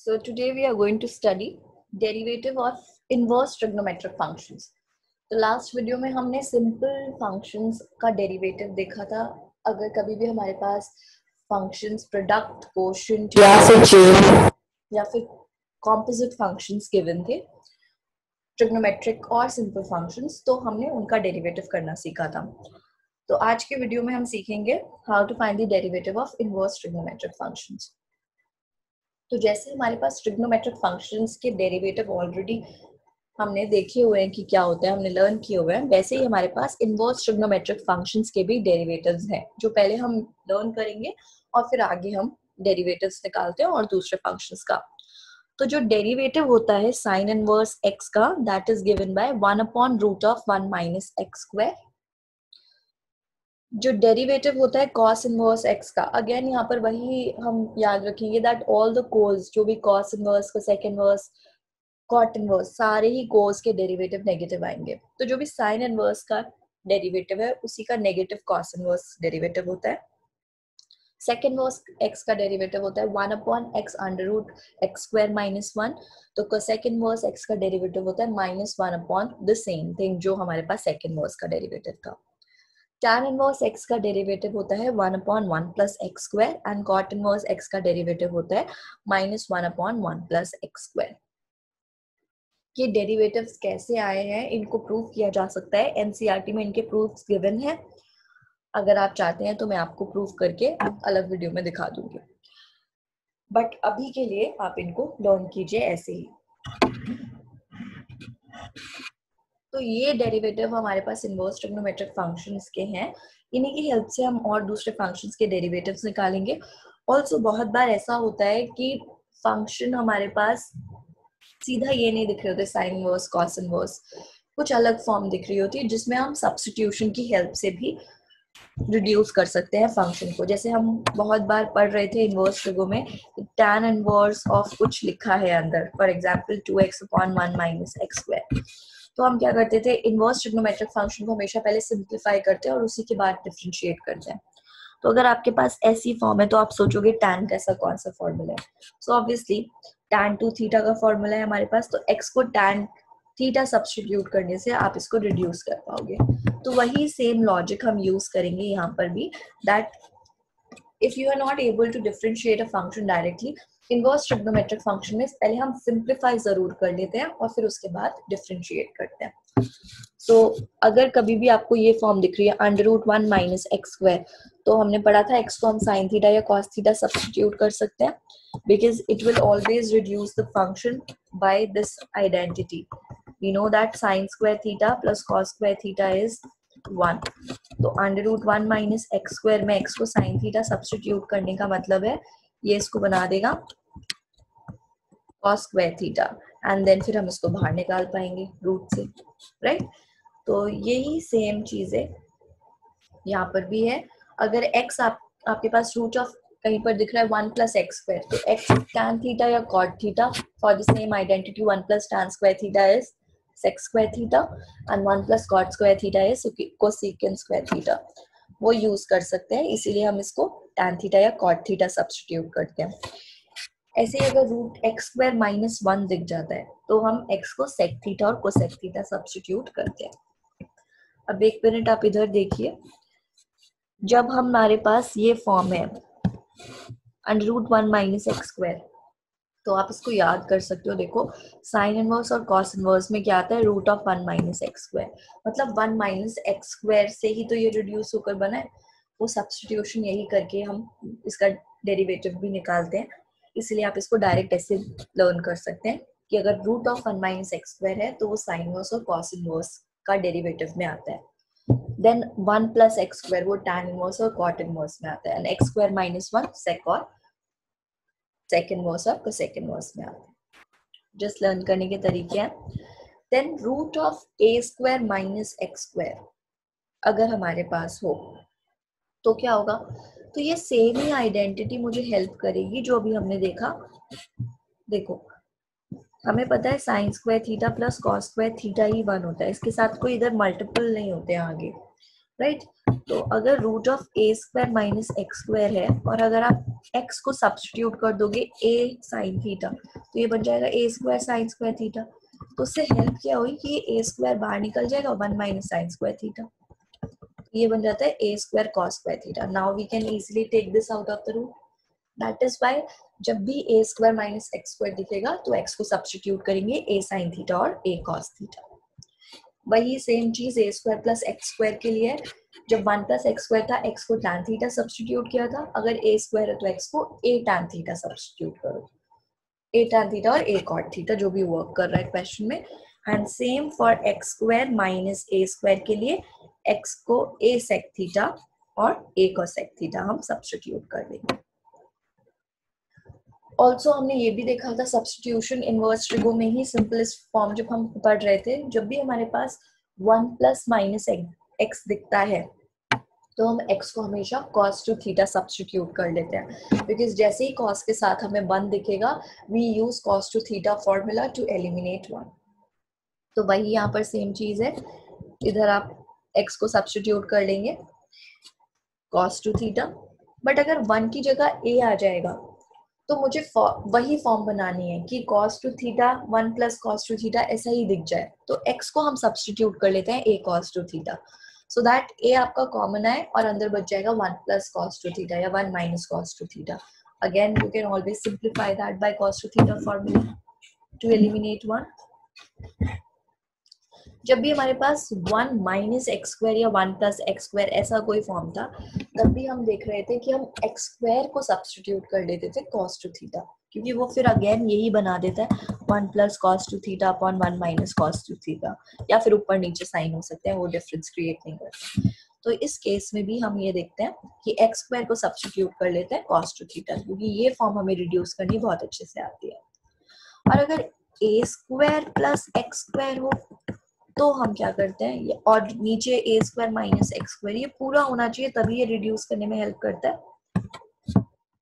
So today we are going to study derivative of inverse trigonometric functions. तो last video में हमने simple functions का derivative देखा था. अगर कभी भी हमारे पास फंक्शंस प्रोडक्ट, कोशेंट या फिर चेन या फिर कॉम्पोजिट फंक्शंस गिवन थे, ट्रिग्नोमेट्रिक और सिंपल फंक्शंस, तो हमने उनका डेरिवेटिव करना सीखा था. तो आज के वीडियो में हम सीखेंगे how to find the derivative of inverse trigonometric functions. तो जैसे हमारे पास ट्रिग्नोमेट्रिक फंक्शंस के डेरिवेटिव ऑलरेडी हमने देखे हुए हैं कि क्या होता है, हमने लर्न किए हुए हैं, वैसे ही हमारे पास इनवर्स ट्रिग्नोमेट्रिक फंक्शंस के भी डेरिवेटिव्स हैं जो पहले हम लर्न करेंगे और फिर आगे हम डेरिवेटिव्स निकालते हैं और दूसरे फंक्शंस का. तो जो डेरिवेटिव होता है साइन इनवर्स x का, that is given by 1/√1 minus x square. जो डेरिवेटिव होता है कॉस इनवर्स x का, अगेन यहाँ पर वही हम याद रखेंगे दैट ऑल द कोस, जो भी cos inverse, cosec inverse, cot inverse, सारे ही कोस के डेरिवेटिव नेगेटिव आएंगे. तो जो भी साइन इनवर्स का डेरिवेटिव है उसी का नेगेटिव कॉस इनवर्स डेरिवेटिव होता है. सेक इनवर्स x का डेरिवेटिव होता है 1/x √x स्क्वायर माइनस 1. तो कोसेक इनवर्स x का डेरिवेटिव होता है -1 द सेम थिंग जो हमारे पास सेक इनवर्स का डेरिवेटिव था. tan इनवर्स x का डेरिवेटिव होता है 1/1 plus x square and cot inverse x का डेरिवेटिव होता है -1/1 प्लस एक्स स्क्वायर. ये डेरिवेटिव्स कैसे आए हैं, इनको प्रूव किया जा सकता है. एनसीईआरटी में इनके प्रूफ्स गिवन है. अगर आप चाहते हैं तो मैं आपको प्रूफ करके अलग वीडियो में दिखा दूंगी, बट अभी के लिए आप इनको लर्न कीजिए ऐसे ही. तो ये डेरिवेटिव हमारे पास इनवर्स ट्रिग्नोमेट्रिक फंक्शंस के हैं. इन्हीं की हेल्प से हम और दूसरे फंक्शंस के डेरिवेटिव्स निकालेंगे. ऑल्सो बहुत बार ऐसा होता है कि फंक्शन हमारे पास सीधा ये नहीं दिख रहे होते, साइन इनवर्स, कॉस इनवर्स, कुछ अलग फॉर्म दिख रही होती है जिसमें हम सब्स्टिट्यूशन की हेल्प से भी रिड्यूस कर सकते हैं फंक्शन को. जैसे हम बहुत बार पढ़ रहे थे इनवर्स ट्रिगो में, tan इनवर्स ऑफ कुछ लिखा है अंदर, for example 2x/1 minus x square. तो हम क्या करते थे, इनवर्स ट्रिग्नोमेट्रिक फंक्शन को हमेशा पहले सिंप्लीफाई करते हैं और उसी के बाद डिफरेंशिएट करते हैं. तो अगर आपके पास ऐसी फॉर्म है तो आप सोचोगे tan कैसा, कौन सा फॉर्मूला है. सो ऑब्वियसली tan 2 थीटा का फॉर्मूला है हमारे पास, तो x को tan थीटा सब्स्टिट्यूट करने से आप इसको रिड्यूस कर पाओगे. तो वही सेम लॉजिक हम यूज करेंगे यहाँ पर भी, that if you are not able to differentiate a function directly, inverse trigonometric function में पहले हम सिंप्लीफाई जरूर कर लेते हैं और फिर उसके बाद डिफरेंशिएट करते हैं. तो अगर कभी भी आपको ये फॉर्म दिख रही है √1 माइनस एक्स स्क्वायर, तो हमने पढ़ा था x को हम साइन थीटा या कॉस थीटा सब्स्टिट्यूट कर सकते हैं, because it will always reduce the function by this identity. We know that sin square theta plus cos square theta is 1. तो √1 माइनस एक्स स्क्वायर में x को sin theta substitute करने का मतलब है ये इसको बना देगा cos square theta, and then फिर हम इसको बाहर निकाल पाएंगे रूट से, राइट. तो यही सेम चीज है यहाँ पर भी है. अगर x आपके पास रूट ऑफ कहीं पर दिख रहा है 1 प्लस एक्स स्क्वायर, तो x tan थीटा या cot theta, for the same identity 1 plus tan square theta is sec square theta and 1 plus cot square theta is cosecant square theta. वो use कर सकते हैं, इसीलिए हम इसको tan थीटा या cot थीटा सब्स्टिट्यूट करते हैं. ऐसे ही अगर रूट एक्स स्क्वायर माइनस 1 दिख जाता है तो हम x को sec थीटा और cosec थीटा सब्स्टिट्यूट करते हैं. अब एक मिनट आप इधर देखिए, जब हमारे पास ये फॉर्म है √1 माइनस एक्स स्क्वायर, तो आप इसको याद कर सकते हो. देखो साइन इनवर्स और कॉस इनवर्स में क्या आता है, √1 माइनस एक्स स्क्वायर, मतलब 1 माइनस एक्स स्क्वायर से ही तो ये रिड्यूस होकर बना है. वो सब्स्टिट्यूशन यही करके हम इसका डेरिवेटिव भी निकालते हैं. इसलिए आप इसको डायरेक्ट ऐसे लर्न कर सकते हैं कि अगर √1 माइनस एक्स स्क्वायर है तो वो साइन इनवर्स और कॉस इनवर्स का डेरिवेटिव में आता है. देन 1 प्लस एक्स स्क्वायर वो tan इनवर्स और कॉट इनवर्स में आता है, and x square minus 1 sec और सेक इनवर्स और कोसेक इनवर्स में आते हैं. जस्ट लर्न करने के तरीके हैं. Then root of a square minus x square अगर हमारे पास हो तो क्या होगा, तो ये सेम ही आइडेंटिटी मुझे हेल्प करेगी जो अभी हमने देखा. देखो हमें पता है sine square theta plus cos square theta ही 1 होता है, इसके साथ कोई इधर मल्टीपल नहीं होते हैं आगे. राइट। तो अगर root of a square minus x square है और अगर आप एक्स को सब्स्टिट्यूट कर दोगे ए साइन थीटा तो ये बन जाएगा a square sine square theta. तो उससे हेल्प क्या हुई कि ए स्क्वायर बाहर निकल जाएगा, 1 माइनस साइन स्क्वायर थीटा, ये बन जाता है a square cos square theta. Now we can easily take this out of the root. That is why जब भी a square minus x square दिखेगा तो एक्स को सब्स्टिट्यूट करेंगे ए साइन थीटा और ए कॉस थीटा। वही सेम चीज a square plus x square के लिए, जब 1 प्लस एक्स स्क्वायर था एक्स को टैन थीटा सब्स्टिट्यूट किया था, अगर ए स्क्वायर है तो एक्स को ए टैन थीटा सब्स्टिट्यूट करो, ए टैन थीटा और ए कॉट थीटा जो भी वर्क कर रहा है क्वेश्चन में। And same for x square minus a square के लिए एक्स को ए सेक थीटा और ए कोसेक थीटा हम सब्स्टिट्यूट कर देंगे। ऑल्सो हमने ये भी देखा था सब्स्टिट्यूशन इनवर्स ट्रिगो में ही सिंपलेस्ट फॉर्म जब हम पढ़ रहे थे, जब भी हमारे पास 1 प्लस माइनस एक्स दिखता है तो हम x को हमेशा cos टू थीटा सब्स्टिट्यूट कर लेते हैं, बिकॉज जैसे ही cos के साथ हमें 1 दिखेगा we use cos two theta formula to eliminate 1। तो वही यहाँ पर सेम चीज है, इधर आप x को सब्स्टिट्यूट कर लेंगे cos टू थीटा, बट अगर 1 की जगह a आ जाएगा तो मुझे वही फॉर्म बनानी है कि cos two theta 1 plus cos two theta ऐसा ही दिख जाए, तो x को हम सब्स्टिट्यूट कर लेते हैं a cos two theta, so that a आपका कॉमन आए और अंदर बच जाएगा 1 प्लस cos टू थीटा या 1 minus cos two theta. Again you can always simplify that by cos two theta formula to eliminate 1। जब भी हमारे पास 1 माइनस एक्स स्क्वायर या 1 प्लस एक्स स्क्वायर ऐसा कोई फॉर्म था, तब भी हम देख रहे थे कि हम एक्स स्क्वायर को सब्स्टिट्यूट कर देते थे cos टू थीटा, क्योंकि वो फिर अगेन यही बना देता है 1 plus cos two theta upon 1 minus cos two theta, या फिर ऊपर नीचे साइन हो सकते हैं, वो डिफरेंस क्रिएट नहीं करते। तो इस केस में भी हम ये देखते हैं कि एक्स स्क्वायर को सब्स्टिट्यूट कर लेते हैं cos टू थीटा, क्योंकि ये फॉर्म हमें रिड्यूस करनी बहुत अच्छे से आती है। और अगर a square plus x square हो तो हम क्या करते हैं, ये और नीचे a square minus x square ये पूरा होना चाहिए, तभी ये रिड्यूस करने में हेल्प करता है।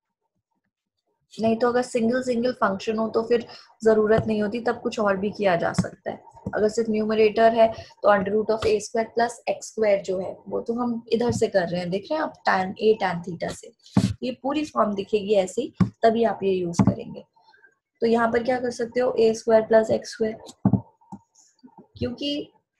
नहीं तो अगर सिंगल सिंगल फंक्शन हो तो फिर जरूरत नहीं होती, तब कुछ और भी किया जा सकता है। अगर सिर्फ न्यूमरेटर है तो under root of a square plus x square जो है वो तो हम इधर से कर रहे हैं, देख रहे हैं आप, टैन ए टैन थीटा से, ये पूरी फॉर्म दिखेगी ऐसे ही, तभी आप ये यूज करेंगे। तो यहाँ पर क्या कर सकते हो, a square plus x square, क्योंकि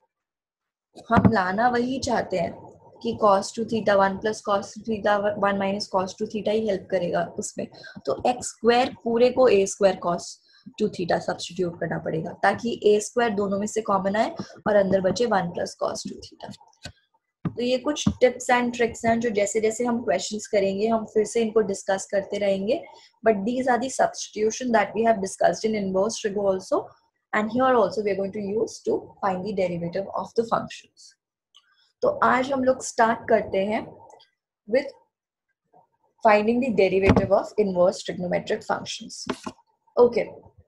हम लाना वही चाहते हैं कि cos two theta 1 plus cos two theta 1 minus cos two theta ही हेल्प करेगा उसमें, तो एक्स स्क्वायर पूरे को a square cos two theta substitute करना पड़ेगा ताकि ए स्क्वायर दोनों में से कॉमन आए और अंदर बचे 1 प्लस cos टू थीटा। तो ये कुछ टिप्स एंड ट्रिक्स हैं जो जैसे जैसे हम क्वेश्चंस करेंगे हम फिर से इनको डिस्कस करते रहेंगे, but these are the substitution that we have discussed in inverse trigo also, and here also we are going to use to find the derivative of the functions। तो आज हम लोग स्टार्ट करते हैं with finding the derivative of inverse trigonometric functions। Okay,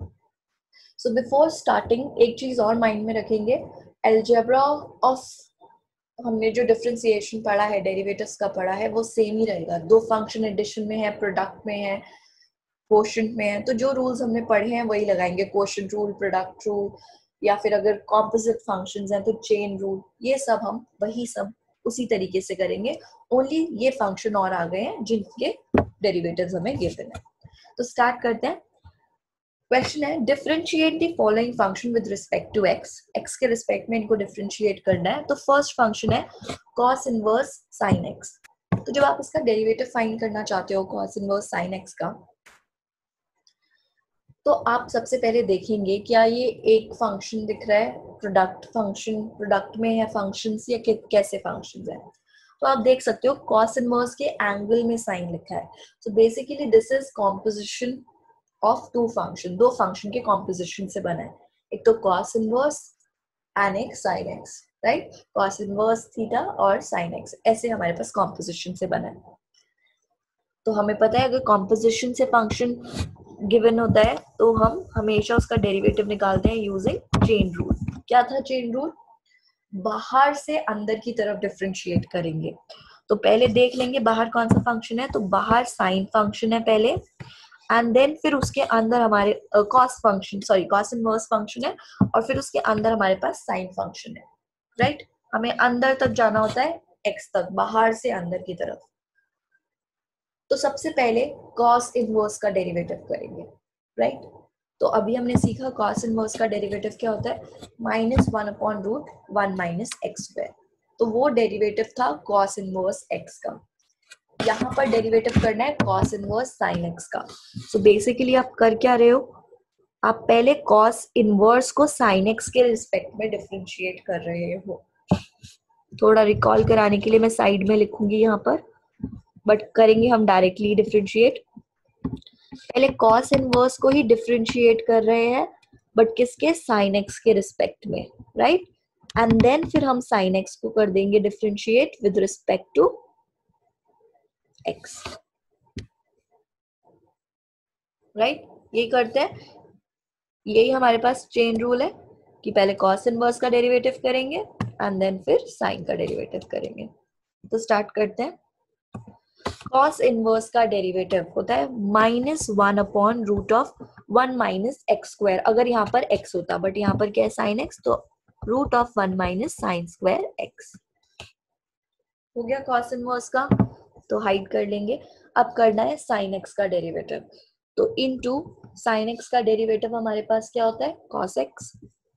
so before starting एक चीज और mind में रखेंगे, algebra of हमने जो डिफरेंशिएशन पढ़ा है, डेरिवेटिव्स का पढ़ा है, वो सेम ही रहेगा। दो फंक्शन एडिशन में है, प्रोडक्ट में है, क्वोशंट में है, तो जो रूल्स हमने पढ़े हैं वही लगाएंगे, क्वोशंट रूल, प्रोडक्ट रूल, या फिर अगर कॉम्पोजिट फंक्शंस हैं तो चेन रूल, ये सब हम वही सब उसी तरीके से करेंगे। ओनली ये फंक्शन और आ गए हैं जिनके डेरिवेटिव्स हमें गिवन है। तो स्टार्ट करते हैं। क्वेश्चन है, differentiate the following function with respect to x. एक्स के रिस्पेक्ट में इनको डिफरेंशिएट करना है। तो फर्स्ट फंक्शन है cos इनवर्स sin x। तो जब आप इसका डेरिवेटिव फाइंड करना चाहते हो cos इनवर्स sin x का, तो आप सबसे पहले देखेंगे क्या ये एक फंक्शन दिख रहा है, प्रोडक्ट फंक्शन, प्रोडक्ट में है फंक्शंस या कैसे फंक्शंस है। तो आप देख सकते हो cos इनवर्स के एंगल में साइन लिखा है। So basically this is composition of two function, दो फंक्शन के कॉम्पोजिशन से बना है, एक तो cos इनवर्स एंड एक sin x, right. cos inverse theta और sin x ऐसे हमारे पास कॉम्पोजिशन से बना है। तो हमें पता है अगर कॉम्पोजिशन से फंक्शन गिवन होता है तो हम हमेशा उसका डेरिवेटिव निकालते हैं यूजिंग चेन रूल। क्या था चेन रूल, बाहर से अंदर की तरफ डिफरेंशिएट करेंगे। तो पहले देख लेंगे बाहर कौन सा फंक्शन है, तो बाहर साइन फंक्शन है पहले, एंड देन फिर उसके अंदर हमारे cos function, sorry cos inverse function है, और फिर उसके अंदर हमारे पास साइन फंक्शन है, राइट। हमें अंदर तक जाना होता है x तक, बाहर से अंदर की तरफ। तो सबसे पहले कॉस इनवर्स का डेरिवेटिव करेंगे, राइट। तो अभी हमने सीखा कॉस इनवर्स का डेरिवेटिव क्या होता है, -1/√1 - x²। तो वो डेरिवेटिव था कॉस इनवर्स x का। यहाँ पर डेरिवेटिव करना है कॉस इनवर्स साइन x का। सो बेसिकली आप कर क्या रहे हो, आप पहले कॉस इनवर्स को साइन x के रिस्पेक्ट में डिफरेंशिएट कर रहे हो। थोड़ा रिकॉल कराने के लिए मैं साइड में लिखूंगी यहाँ पर, बट करेंगे हम डायरेक्टली डिफरेंशिएट। पहले कॉस इनवर्स को ही डिफरेंशिएट कर रहे हैं, बट किसके, साइन x के रिस्पेक्ट में, राइट। एंड देन फिर हम साइन x को कर देंगे differentiate with respect to x, right. यही करते हैं, यही हमारे पास चेन रूल है कि पहले कॉस इनवर्स का डेरिवेटिव करेंगे एंड देन फिर साइन का डेरिवेटिव करेंगे। तो स्टार्ट करते हैं। कॉस इनवर्स का डेरिवेटिव होता है -1/√1 - x²। अगर यहाँ पर x होता, बट यहाँ पर क्या है, साइन x, तो √1 - sin²x हो गया कॉस इनवर्स का। तो हाइड कर लेंगे। अब करना है साइन x का डेरिवेटिव। तो इनटू साइन x का डेरिवेटिव हमारे पास क्या होता है, cos x,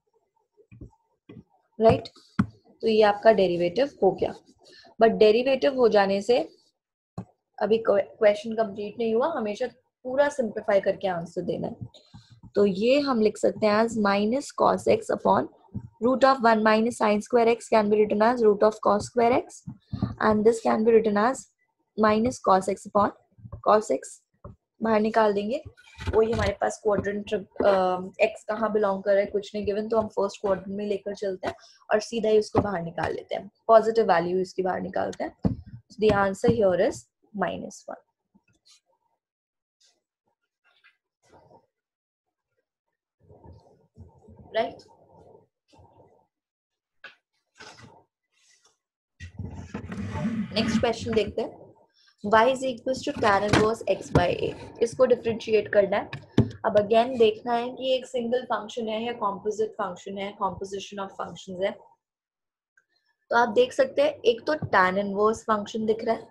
राइट। तो ये आपका डेरिवेटिव हो गया। बट डेरिवेटिव हो जाने से अभी क्वेश्चन कंप्लीट नहीं हुआ, हमेशा पूरा सिंप्लीफाई करके आंसर देना है। तो ये हम लिख सकते हैं एज -cos x अपॉन √1 - sin²x can be written as √cos²x, and this can be written as -cos x upon cos x। बाहर निकाल देंगे। वही हमारे पास क्वाड्रेंट x कहाँ बिलोंग कर रहा है कुछ नहीं गिवन, तो हम फर्स्ट क्वाड्रेंट में लेकर चलते हैं और सीधा ही उसको बाहर निकाल लेते हैं, पॉजिटिव वैल्यू इसकी बाहर निकालते हैं। So the answer here is -1, right? Next question देखते हैं। y is equals to tan inverse x by a। इसको डिफरेंशिएट करना है। अब अगेन देखना है कि एक सिंगल फंक्शन है या कॉम्पोजिट फंक्शन है, कॉम्पोजिशन ऑफ फंक्शंस है। तो आप देख सकते हैं एक तो tan इनवर्स फंक्शन दिख रहा है,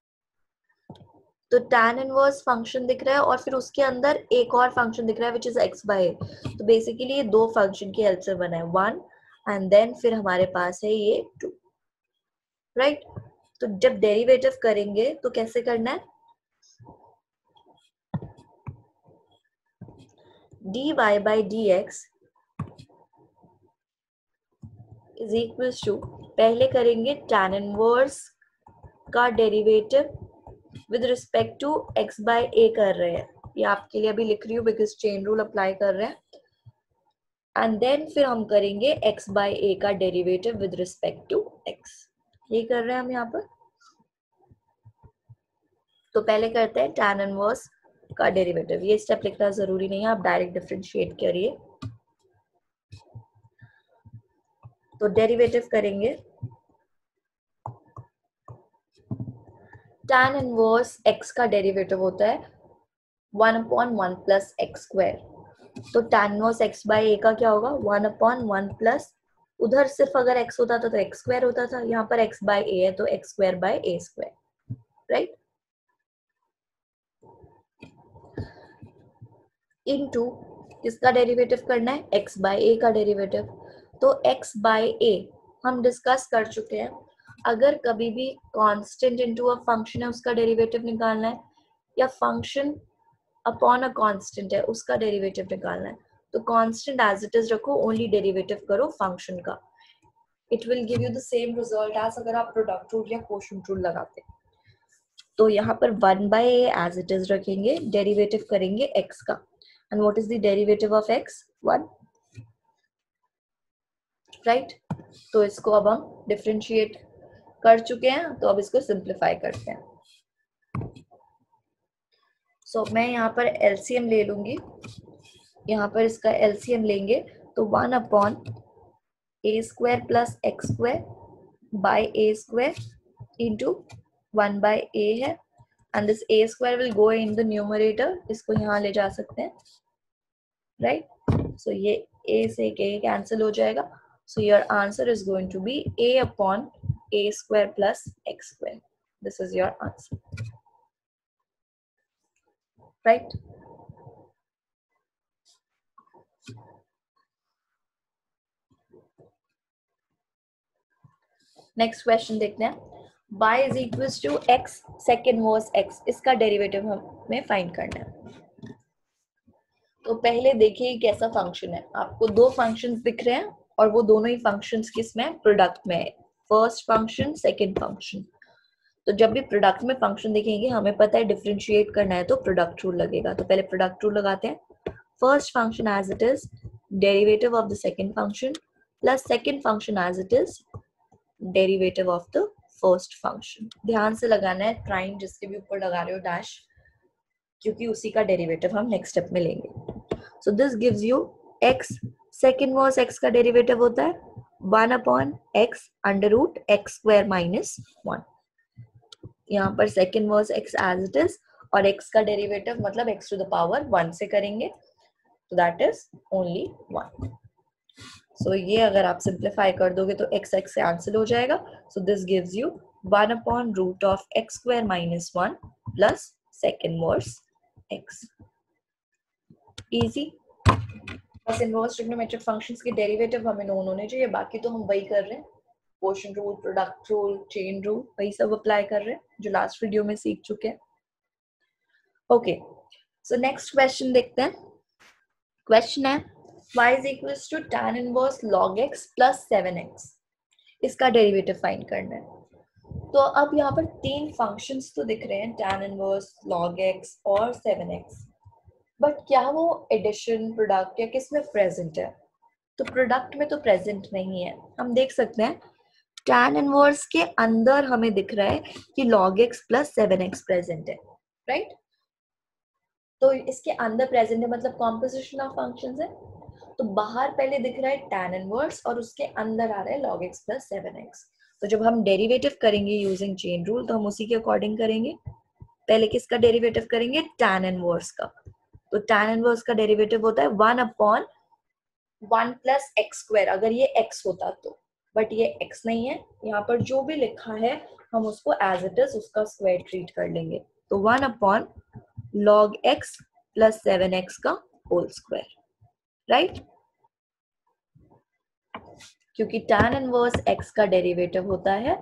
तो tan इनवर्स फंक्शन दिख रहा है और फिर उसके अंदर एक और फंक्शन दिख रहा है which is x by a। तो बेसिकली ये दो फंक्शन की हेल्प से बना है, 1 एंड देन फिर हमारे पास है ये 2, राइट। तो जब डेरिवेटिव करेंगे तो कैसे करना है, dy by dx is equals to, पहले करेंगे tan इनवर्स का derivative with respect to x by a कर रहे हैं, ये आपके लिए अभी लिख रही हूँ बिकॉज चेन रूल अप्लाई कर रहे हैं। एंड देन फिर हम करेंगे x by a का derivative with respect to x, ये कर रहे हैं हम यहाँ पर। तो पहले करते हैं tan इनवर्स का डेरिवेटिव, ये स्टेप लिखना जरूरी नहीं है, आप डायरेक्ट डिफरेंशिएट करिए। तो डेरिवेटिव करेंगे tan इनवर्स x का डेरिवेटिव होता है 1/1 प्लस x²। तो tan inverse x by a का क्या होगा, 1/1 प्लस, उधर सिर्फ अगर x होता था तो x² होता था, यहाँ पर x by a है तो x² by a², right. Into किसका डेरिवेटिव करना है, x by a का डेरिवेटिव। तो x by a हम डिस्कस कर चुके हैं, अगर कभी भी कांस्टेंट इनटू अ फंक्शन है उसका डेरिवेटिव निकालना है, या फंक्शन अपॉन अ कांस्टेंट है उसका डेरिवेटिव निकालना है, तो कांस्टेंट एज इट इज रखो, ओनली डेरिवेटिव करो फंक्शन का, it will give you the same result as अगर आप प्रोडक्ट रूल या कोशेंट रूल लगाते। तो यहाँ पर 1 by a as it is रखेंगे, डेरिवेटिव करेंगे x का, and what is the derivative of x, 1, right। तो इसको अब हम डिफरेंशिएट कर चुके हैं, तो अब इसको सिंप्लीफाई करते हैं। सो मैं यहाँ पर एलसीएम ले लूंगी, यहाँ पर इसका एलसीएम लेंगे तो 1/a² plus x² by a² into 1 by a है, and this a² will go in the numerator, इसको यहाँ ले जा सकते हैं, राइट। सो ये a से a कैंसिल हो जाएगा, so your answer is going to be a upon a square plus x square. This is your answer, right? Next question देखते हैं. y is equals to x second inverse x. इसका derivative हमें find करना है. तो पहले देखिए कैसा फंक्शन है. आपको दो फंक्शंस दिख रहे हैं और वो दोनों ही फंक्शंस किस में, प्रोडक्ट में है. First function, second function. तो जब भी प्रोडक्ट में फंक्शन देखेंगे हमें पता है डिफरेंशिएट करना है तो प्रोडक्ट रूल लगेगा. तो पहले प्रोडक्ट रूल लगाते हैं. First function as it is derivative of the second function plus second function as it is derivative of the first function. ध्यान से लगाना है, ट्राइन जिसके भी ऊपर लगा रहे हो डैश, क्योंकि उसी का डेरिवेटिव हम नेक्स्ट स्टेप में लेंगे. So this gives you x second verse x का डेरिवेटिव होता है 1 upon x under root x square minus 1. यहाँ पर second verse x as it is और x का डेरिवेटिव मतलब x टू द पावर 1 से करेंगे, तो दैट इज ओनली 1. सो ये अगर आप सिंप्लीफाई कर दोगे तो x x से कैंसिल हो जाएगा. So this gives you 1 upon root of x square minus 1 plus second verse x. Easy. बस इनवर्स ट्रिग्नोमेट्रिक फंक्शंस के डेरिवेटिव हमें नोन होने चाहिए, बाकी तो हम वही कर रहे हैं. Quotient rule, product rule, chain rule, वही सब अप्लाई कर रहे हैं जो लास्ट वीडियो में सीख चुके हैं. ओके, सो नेक्स्ट क्वेश्चन देखते हैं. क्वेश्चन है y is equals to tan inverse log x plus 7x. इसका डेरिवेटिव फाइंड करना है. तो अब यहाँ पर तीन फंक्शंस तो दिख रहे हैं, tan inverse, log x और 7x. बट क्या वो एडिशन, प्रोडक्ट या किस में प्रेजेंट है? तो प्रोडक्ट में तो प्रेजेंट नहीं है. हम देख सकते हैं tan इनवर्स के अंदर हमें दिख रहा है कि log x plus 7x present है, राइट? तो इसके अंदर प्रेजेंट है मतलब कॉम्पोजिशन ऑफ फंक्शंस है. तो बाहर पहले दिख रहा है tan इनवर्स और उसके अंदर आ रहा है log x plus 7x. तो जब हम डेरिवेटिव करेंगे यूजिंग चेन रूल तो हम उसी के अकॉर्डिंग करेंगे. पहले किसका डेरिवेटिव करेंगे? tan इनवर्स का. तो tan इनवर्स का डेरिवेटिव होता है 1 अपॉन 1 प्लस एक्स स्क्वायर, अगर ये x होता तो. बट ये x नहीं है, यहाँ पर जो भी लिखा है हम उसको एज इट इज उसका स्क्वायर ट्रीट कर लेंगे. तो 1 upon log x plus 7x का होल स्क्वायर, राइट? क्योंकि tan इनवर्स x का डेरिवेटिव होता है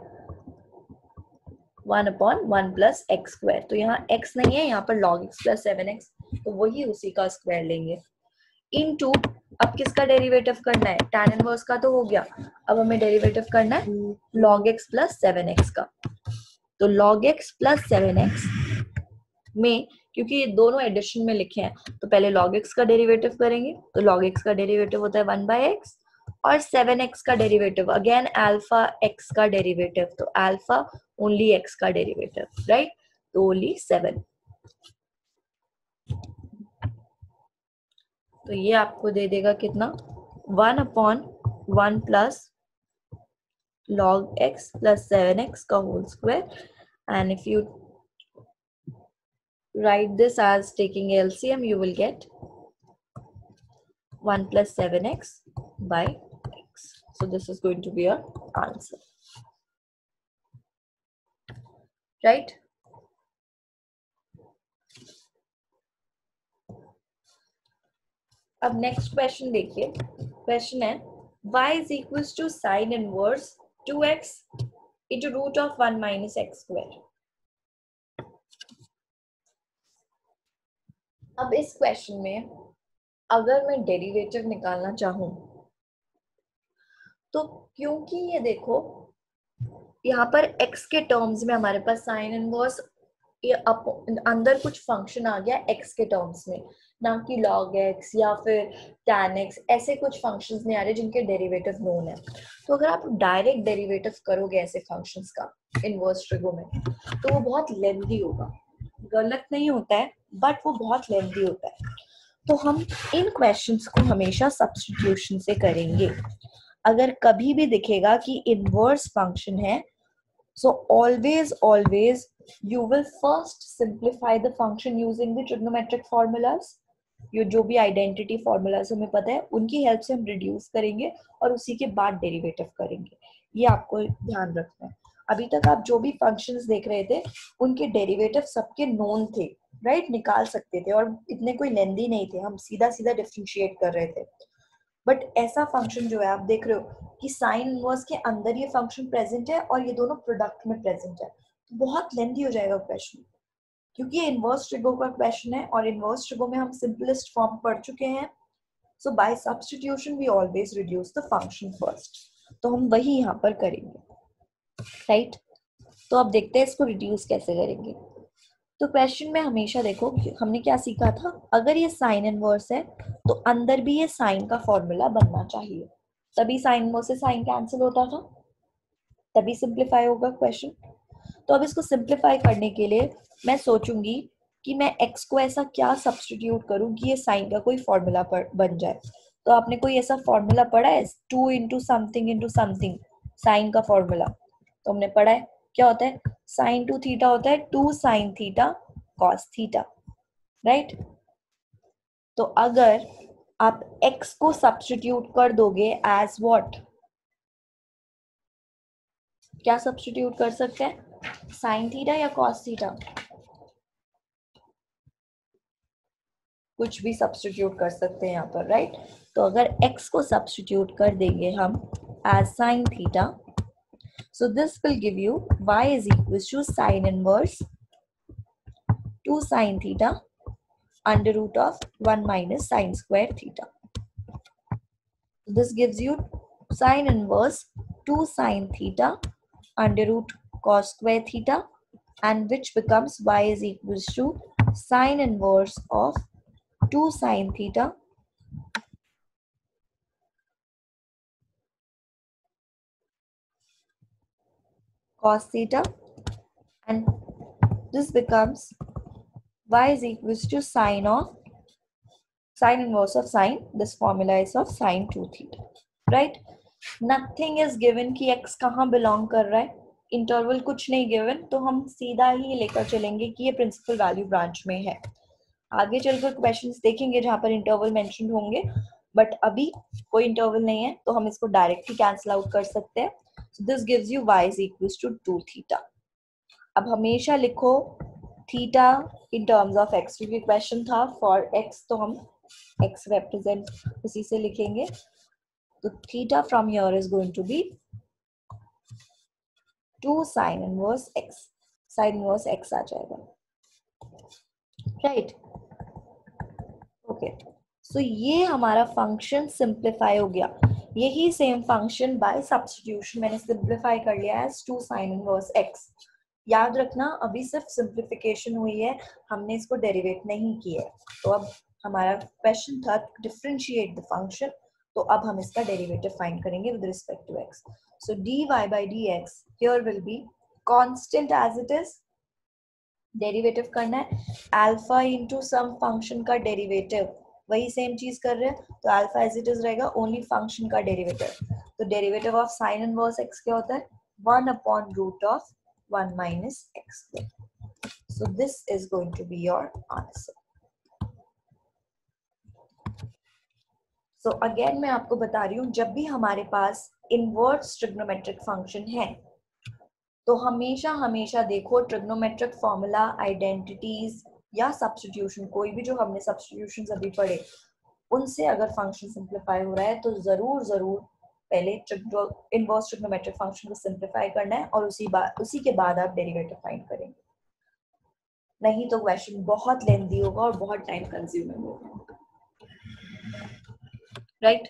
1 अपॉन 1 प्लस एक्स स्क्वायर. तो यहाँ x नहीं है, यहाँ पर log x प्लस 7x, तो वही उसी का स्क्वायर लेंगे. इनटू अब किसका डेरिवेटिव करना है? tan इनवर्स का तो हो गया, अब हमें डेरिवेटिव करना है log x प्लस 7x का. तो log x प्लस 7x में, क्योंकि ये दोनों एडिशन में लिखे हैं, तो पहले log x का डेरिवेटिव करेंगे. तो log x का डेरिवेटिव होता है 1 बाय x और 7x का डेरिवेटिव अगेन अल्फा x का डेरिवेटिव, तो अल्फा ओनली x का डेरिवेटिव, राइट? तो ओनली 7. तो ये आपको दे देगा कितना? 1 upon 1 plus log x plus 7x का whole square. And if you write this as taking LCM, you will get 1 plus 7x by x. So this is going to be your answer, right? अब next question देखिए. क्वेश्चन है y is equals to sin inverse 2x into root of 1 minus x square. अब इस question में अगर मैं derivative निकालना चाहूं तो, क्योंकि ये देखो यहाँ पर x के टर्म्स में हमारे पास साइन इनवर्स, ये अंदर कुछ फंक्शन आ गया x के टर्म्स में, ना कि log x या फिर tan x, ऐसे कुछ फंक्शंस नहीं आ रहे जिनके डेरिवेटिव नोन है. तो अगर आप डायरेक्ट डेरिवेटिव करोगे ऐसे फंक्शंस का इनवर्स ट्रिगो में तो वो बहुत लेंथी होगा. गलत नहीं होता है बट वो बहुत लेंथी होता है. तो हम इन क्वेश्चंस को हमेशा सब्स्टिट्यूशन से करेंगे. अगर कभी भी दिखेगा कि इनवर्स फंक्शन है, so always you will first simplify the function using the trigonometric formulas. ये जो भी आइडेंटिटी फॉर्मूलाज हमें पता है उनकी हेल्प से हम रिड्यूस करेंगे और उसी के बाद डेरिवेटिव करेंगे. ये आपको ध्यान रखना है. अभी तक आप जो भी फंक्शंस देख रहे थे उनके डेरिवेटिव सबके नोन थे, राइट, निकाल सकते थे और इतने कोई लेंदी नहीं थे, हम सीधा सीधा डिफरेंशिएट कर रहे थे। बट ऐसा फंक्शन जो है आप देख रहे हो कि साइन इनवर्स के अंदर ये फंक्शन प्रेजेंट है और ये दोनों प्रोडक्ट में प्रेजेंट है, तो बहुत लेंदी हो जाएगा क्वेश्चन, क्योंकि ये इनवर्स ट्रिगो का क्वेश्चन है और इनवर्स ट्रिगो में हम सिंपलेस्ट फॉर्म पढ़ चुके हैं। So by substitution we always reduce the function first, तो हम वही यहाँ पर करेंगे, राइट। तो अब देखते हैं इसको रिड्यूस कैसे करेंगे। तो क्वेश्चन में हमेशा देखो हमने क्या सीखा था, अगर ये साइन इनवर्स है तो अंदर भी ये साइन का फॉर्मूला बनना चाहिए, तभी साइन इनवर्स से साइन कैंसिल होता था, तभी सिंप्लीफाई होगा क्वेश्चन। तो अब इसको सिंप्लीफाई करने के लिए मैं सोचूंगी कि मैं x को ऐसा क्या सब्स्टिट्यूट करूं कि ये साइन का कोई फॉर्मूला बन जाए। तो आपने कोई ऐसा फॉर्मूला पढ़ा है 2 इंटू समथिंग साइन का फॉर्मूला, तो हमने पढ़ा है क्या होता है, साइन 2 थीटा होता है 2 sine theta cos theta, right. तो अगर आप x को सब्स्टिट्यूट कर दोगे एज व्हाट, क्या सब्स्टिट्यूट कर सकते हैं, साइन थीटा या कॉस थीटा, कुछ भी सब्स्टिट्यूट कर सकते हैं यहाँ पर, राइट। तो अगर x को सब्स्टिट्यूट कर देंगे हम as sine theta, so this will give you y is equals to sin inverse 2 sin theta under root of 1 minus sin square theta. This gives you sin inverse 2 sin theta under root cos square theta, and which becomes y is equals to sin inverse of 2 sin theta cos theta, and this becomes y is equals to sin inverse of sin, this formula is of sin 2 theta, right. Nothing is given कि x कहाँ belong कर रहा है, interval कुछ नहीं given, तो हम सीधा ही लेकर चलेंगे कि ये प्रिंसिपल वैल्यू ब्रांच में है। आगे चलकर क्वेश्चंस देखेंगे जहां पर इंटरवल मेंशन होंगे, बट अभी कोई इंटरवल नहीं है तो हम इसको डायरेक्टली कैंसिल आउट कर सकते हैं। So this gives you y is equals to 2 theta. अब हमेशा लिखो theta in terms of x, क्योंकि क्वेश्चन था फॉर x, तो हम x रिप्रेजेंट उसी से लिखेंगे। तो theta from here is going to be 2 sin inverse x, sin inverse x आ जाएगा, राइट। ओके, सो ये हमारा फंक्शन सिंप्लीफाई हो गया। यही सेम फंक्शन बाय सब्स्टिट्यूशन मैंने सिंप्लीफाई कर लिया एज 2 sin inverse x। याद रखना अभी सिर्फ सिंप्लीफिकेशन हुई है, हमने इसको डेरिवेट नहीं किया है। तो अब हमारा क्वेश्चन था डिफरेंशिएट द फंक्शन, तो अब हम इसका डेरिवेटिव फाइंड करेंगे with respect to x। So dy by dx here will be constant as it is, derivative करना है अल्फा इंटू सम फंक्शन का डेरिवेटिव, वही सेम चीज कर रहे हैं, तो अल्फा एज इट इज रहेगा ओनली फंक्शन का डेरिवेटिव। तो derivative of sine inverse x क्या होता है, 1 upon root of 1 minus x square. So this is going to be your answer. सो अगेन मैं आपको बता रही हूँ, जब भी हमारे पास इनवर्स ट्रिग्नोमेट्रिक फंक्शन है तो हमेशा हमेशा देखो ट्रिग्नोमेट्रिक फॉर्मूला, आइडेंटिटीज या सब्स्टिट्यूशन, कोई भी जो हमने सब्स्टिट्यूशन अभी पढ़े उनसे अगर फंक्शन सिंप्लीफाई हो रहा है तो जरूर जरूर पहले इनवर्स ट्रिग्नोमेट्रिक फंक्शन को सिंप्लीफाई करना है और उसी के बाद आप डेरिवेटिव फाइंड करेंगे, नहीं तो क्वेश्चन बहुत लेंथी होगा और बहुत टाइम कंज्यूमिंग होगा, राइट।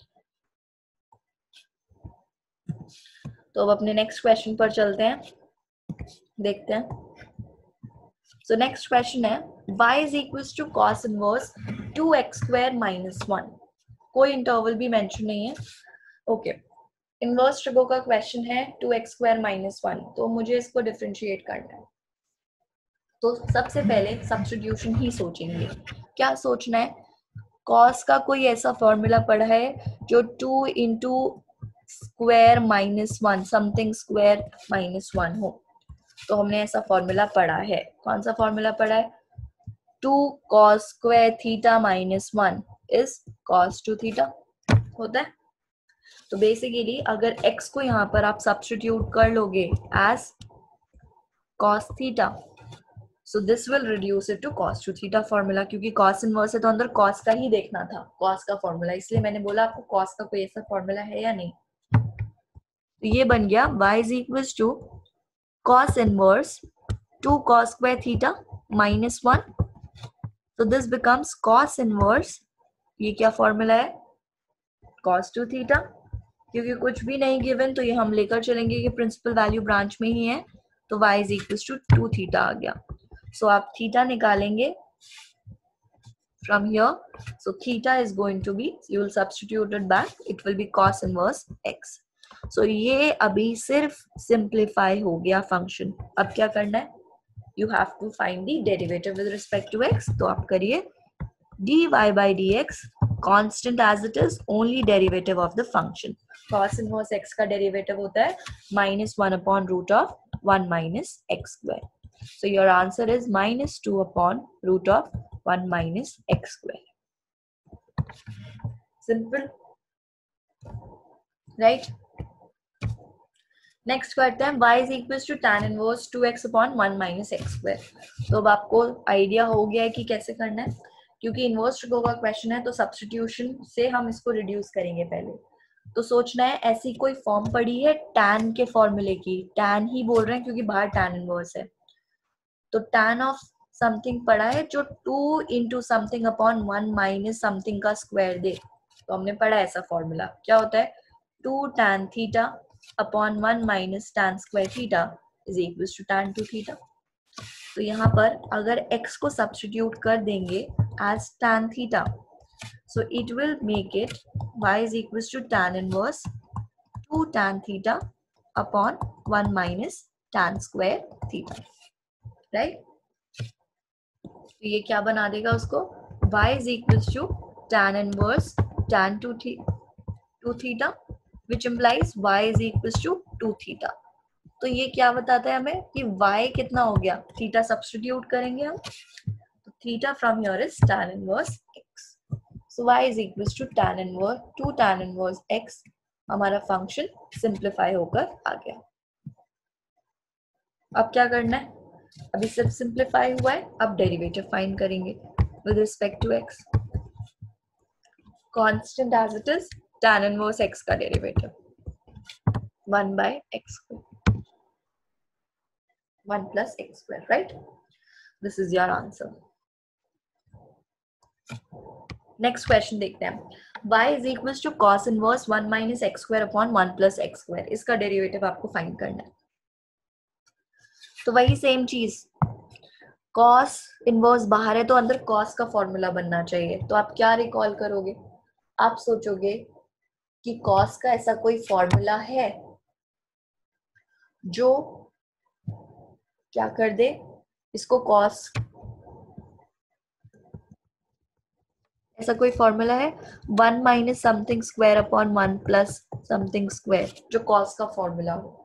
तो अब अपने नेक्स्ट क्वेश्चन पर चलते हैं, देखते हैं। सो नेक्स्ट क्वेश्चन है y is equals to cos inverse 2x square minus 1, कोई इंटरवल भी मेंशन नहीं है, ओके। इनवर्स ट्रिगो का क्वेश्चन है 2x square minus 1, तो मुझे इसको डिफरेंशिएट करना है। तो सबसे पहले सब्स्टिट्यूशन ही सोचेंगे। क्या सोचना है, cos का कोई ऐसा फॉर्मूला पढ़ा है जो 2 into square minus 1 something square minus 1 हो, तो हमने ऐसा फॉर्मूला पढ़ा है। कौन सा फॉर्मूला पढ़ा है, 2 cos square theta minus 1 is cos 2 theta होता है। तो बेसिकली अगर x को यहाँ पर आप सब्स्टिट्यूट कर लोगे as cos theta, so this will reduce it to cos two theta formula, क्योंकि cos इनवर्स है तो अंदर cos का ही देखना था, cos का फॉर्मूला, इसलिए मैंने बोला आपको cos का कोई ऐसा फॉर्मूला है या नहीं। तो ये बन गया y is equals to cos inverse 2 cos square theta minus 1, so this becomes cos inverse, ये क्या फॉर्मूला है, cos टू थीटा, क्योंकि कुछ भी नहीं गिवन तो ये हम लेकर चलेंगे कि प्रिंसिपल वैल्यू ब्रांच में ही है, तो y is equals to 2 theta आ गया। सो आप थीटा निकालेंगे from here, so theta is going to be, you will substitute it back, it will be cos inverse x. So ये अभी सिर्फ simplify हो गया function। अब क्या करना है, you have to find the derivative with respect to x, तो आप करिए dy by dx constant as it is, only derivative of the function, cos inverse x का derivative होता है -1 upon root of 1 minus x square, so your answer is -2 upon root of 1 minus x square. Simple, right? Next करते हैं y is equals to tan inverse 2x upon 1 minus x square। तो अब आपको idea हो गया है कि कैसे करना है, क्योंकि इनवर्स ट्रिगो का क्वेश्चन है तो सब्स्टिट्यूशन से हम इसको रिड्यूस करेंगे पहले। तो सोचना है ऐसी कोई फॉर्म पड़ी है tan के फॉर्मूले की, tan ही बोल रहे हैं क्योंकि बाहर tan इनवर्स है, तो tan ऑफ समथिंग पढ़ा है जो 2 into something upon 1 minus something का स्क्वायर दे, तो हमने पढ़ा ऐसा फॉर्मूला क्या होता है, 2 tan theta upon 1 minus tan square theta is equals to tan 2 theta. तो यहाँ पर अगर x को सब्स्टिट्यूट कर देंगे as tan theta, so it will make it y is equals to tan inverse 2 tan theta upon 1 minus tan square theta, right. तो ये क्या बना देगा उसको, y is equals to tan inverse tan 2 theta which implies y is equals to 2 theta। तो ये क्या बताता है हमें कि y कितना हो गया, थीटा सब्स्टिट्यूट करेंगे हम, तो theta from here is tan inverse x, so y is equals to tan inverse 2 tan inverse x, हमारा फंक्शन सिंप्लीफाई होकर आ गया। अब क्या करना है, अभी सब सिंप्लीफाई हुआ है, अब डेरिवेटिव फाइंड करेंगे with respect to x, constant as it is tan inverse x का derivative 1 by x square 1 plus x square, right? This is your answer. Next question देखते हैं, y is equals to cos inverse 1 minus x square upon 1 plus x square, इसका derivative आपको find करना है। तो वही same चीज, cos इनवर्स बाहर है तो अंदर cos का फॉर्मूला बनना चाहिए, तो आप क्या रिकॉल करोगे, आप सोचोगे कि cos का ऐसा कोई फॉर्मूला है जो क्या कर दे इसको cos, ऐसा कोई फॉर्मूला है 1 minus something square upon 1 plus something square जो cos का फॉर्मूला हो,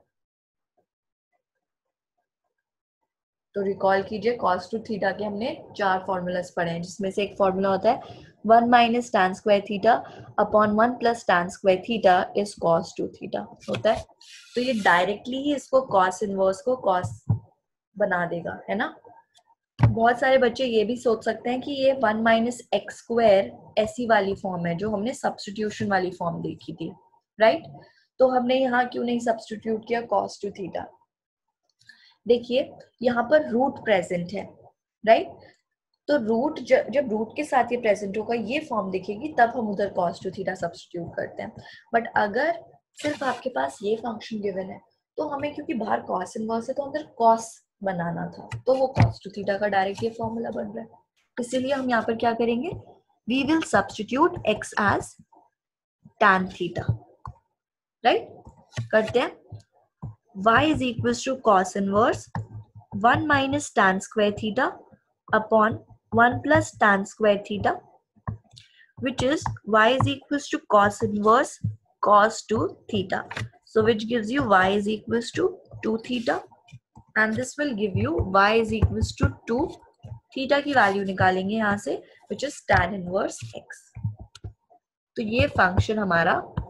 तो रिकॉल कीजिए cos टू थीटा के हमने 4 फॉर्मूलास पढ़े हैं, जिसमें से एक फॉर्मूला होता है 1 minus tan square theta upon 1 plus tan square theta is cos two theta होता है। तो ये डायरेक्टली ही इसको cos इनवर्स को cos बना देगा, है ना। बहुत सारे बच्चे ये भी सोच सकते हैं कि ये 1 माइनस एक्स स्क्वायर ऐसी वाली फॉर्म है जो हमने सब्स्टिट्यूशन वाली फॉर्म देखी थी, राइट। तो हमने यहाँ क्यों नहीं सब्स्टिट्यूट किया cos टू थीटा, देखिए यहाँ पर रूट प्रेजेंट है, राइट। तो रूट जब रूट के साथ ये प्रेजेंट होगा, ये फॉर्म दिखेगी, तब हम उधर cos टू थीटा सब्स्टिट्यूट करते हैं। बट अगर सिर्फ आपके पास ये फंक्शन गिवन है तो हमें क्योंकि बाहर cos इनवर्स है तो अंदर cos बनाना था, तो वो cos टू थीटा का डायरेक्ट ये फॉर्मूला बन रहा है। इसीलिए हम यहाँ पर क्या करेंगे, we will substitute x as tan theta, right. करते हैं, y is equals to cos inverse 1 minus tan square theta upon 1 plus tan square theta, which is y is equals to cos inverse cos 2 theta, so which gives you y is equals to 2 theta, and this will give you y is equals to 2 theta की value निकालेंगे यहाँ से, which is tan inverse x। तो ये function हमारा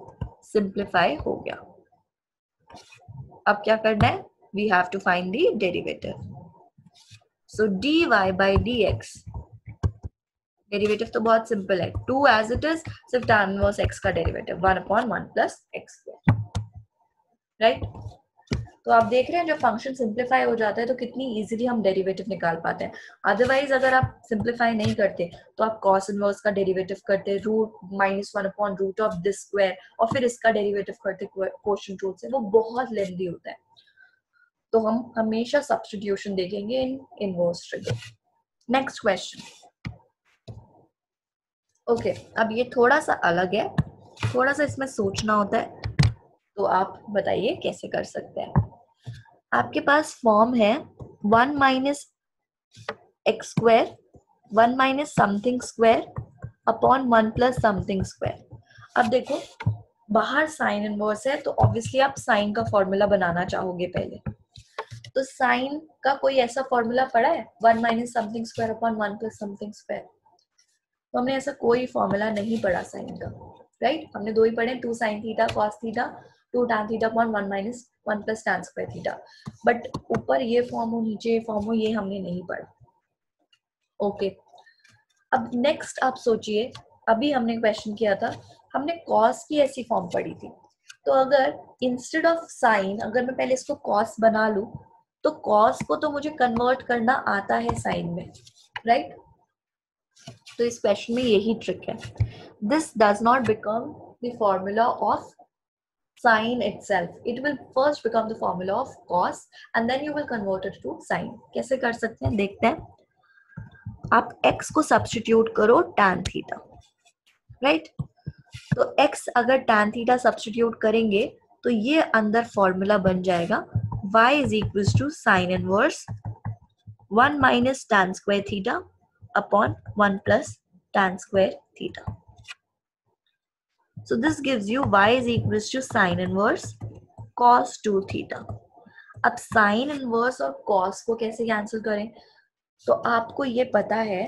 simplify हो गया। अब क्या करना है, we have to find the derivative. So dy by dx, derivative तो बहुत सिंपल है, 2 एज इट इज, सिर्फ tan इनवर्स x का derivative 1/1 plus x square, right. तो आप देख रहे हैं जब फंक्शन सिंप्लीफाई हो जाता है तो कितनी इजीली हम डेरिवेटिव निकाल पाते हैं। अदरवाइज अगर आप सिंप्लीफाई नहीं करते तो आप कॉस इनवर्स का डेरिवेटिव करते, रूट -1/रूट ऑफ दिस स्क्वायर, और फिर इसका डेरिवेटिव करते क्वोशिएंट रूट से, वो बहुत लेंथी होता है। तो हम हमेशा सब्स्टिट्यूशन देखेंगे in inverse trigger. Next question. Okay, अब ये थोड़ा सा अलग है, थोड़ा सा इसमें सोचना होता है, तो आप बताइए कैसे कर सकते हैं। आपके पास फॉर्म है 1 minus x square 1 minus something square upon 1 plus something square. अब देखो बाहर साइन इनवर्स है तो ऑब्वियसली आप साइन का फॉर्मूला बनाना चाहोगे पहले। तो साइन का कोई ऐसा फॉर्मूला पड़ा है 1 minus something square upon 1 plus something square? तो हमने ऐसा कोई फॉर्मूला नहीं पढ़ा साइन का, राइट। हमने दो ही पढ़े, 2 sine theta cos theta 2 tan theta upon 1 minus 1 plus tan square theta. But ऊपर ये फॉर्म हो नीचे ये फॉर्म हो, ये हमने नहीं पढ़ा। ओके, अब नेक्स्ट आप सोचिए, अभी हमने क्वेश्चन किया था, हमने कॉस की ऐसी फॉर्म पढ़ी थी। तो अगर इंस्टेड ऑफ साइन अगर मैं पहले इसको कॉस बना लूं, तो कॉस को तो मुझे कन्वर्ट करना आता है साइन में, राइट। तो इस क्वेश्चन में यही ट्रिक है। This does not become the formula of sin itself, it will first become the formula of cos and then you will convert it to sin। कैसे कर सकते हैं देखते हैं। आप x को सब्स्टिट्यूट करो tan थीटा, राइट। तो x अगर tan थीटा सब्स्टिट्यूट करेंगे तो ये अंदर फॉर्मूला बन जाएगा y is equal to sine inverse 1 minus tan square theta upon 1 plus tan square theta. So this gives you y is equals to sin inverse cos 2 theta। अब sin inverse और cos को कैसे cancel करें? तो आपको ये पता है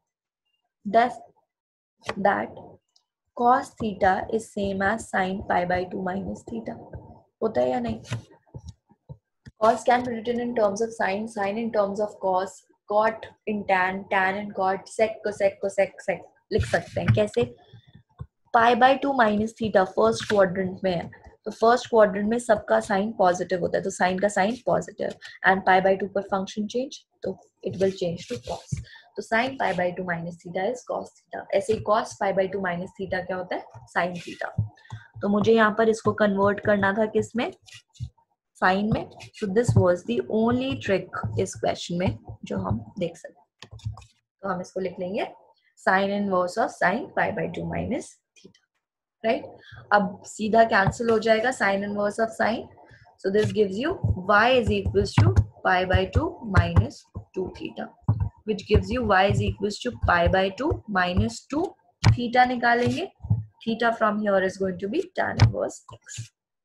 that cos theta is same as sin pi by 2 minus theta। होता है या नहीं? Cos can be written in terms of sin, sin in terms of cos, cot in tan, tan in cot, sec cosec cosec sec लिख सकते हैं। कैसे? Pi by 2 minus theta first quadrant में है, तो फर्स्ट क्वाड्रेंट में सबका sign positive होता है, तो साइन का sign positive, and pi by 2 पर फंक्शन चेंज, तो it will change to cos. तो sine pi by 2 minus theta is cos theta. ऐसे ही cos pi by 2 minus theta क्या होता है? Sine theta. तो मुझे यहाँ पर इसको कन्वर्ट करना था किसमें? साइन में। So this was the only trick इस क्वेश्चन में जो हम देख सकते हैं। तो हम इसको लिख लेंगे sine inverse of sine pi by 2 minus theta, right. अब सीधा कैंसिल हो जाएगा sine inverse of sine. So this gives you y is equals to pi by 2 minus 2 theta, which gives you y is equals to pi by 2 minus 2 theta. निकालेंगे theta from here is going to be tan inverse x।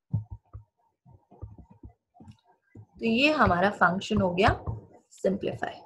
तो ये हमारा function हो गया simplify.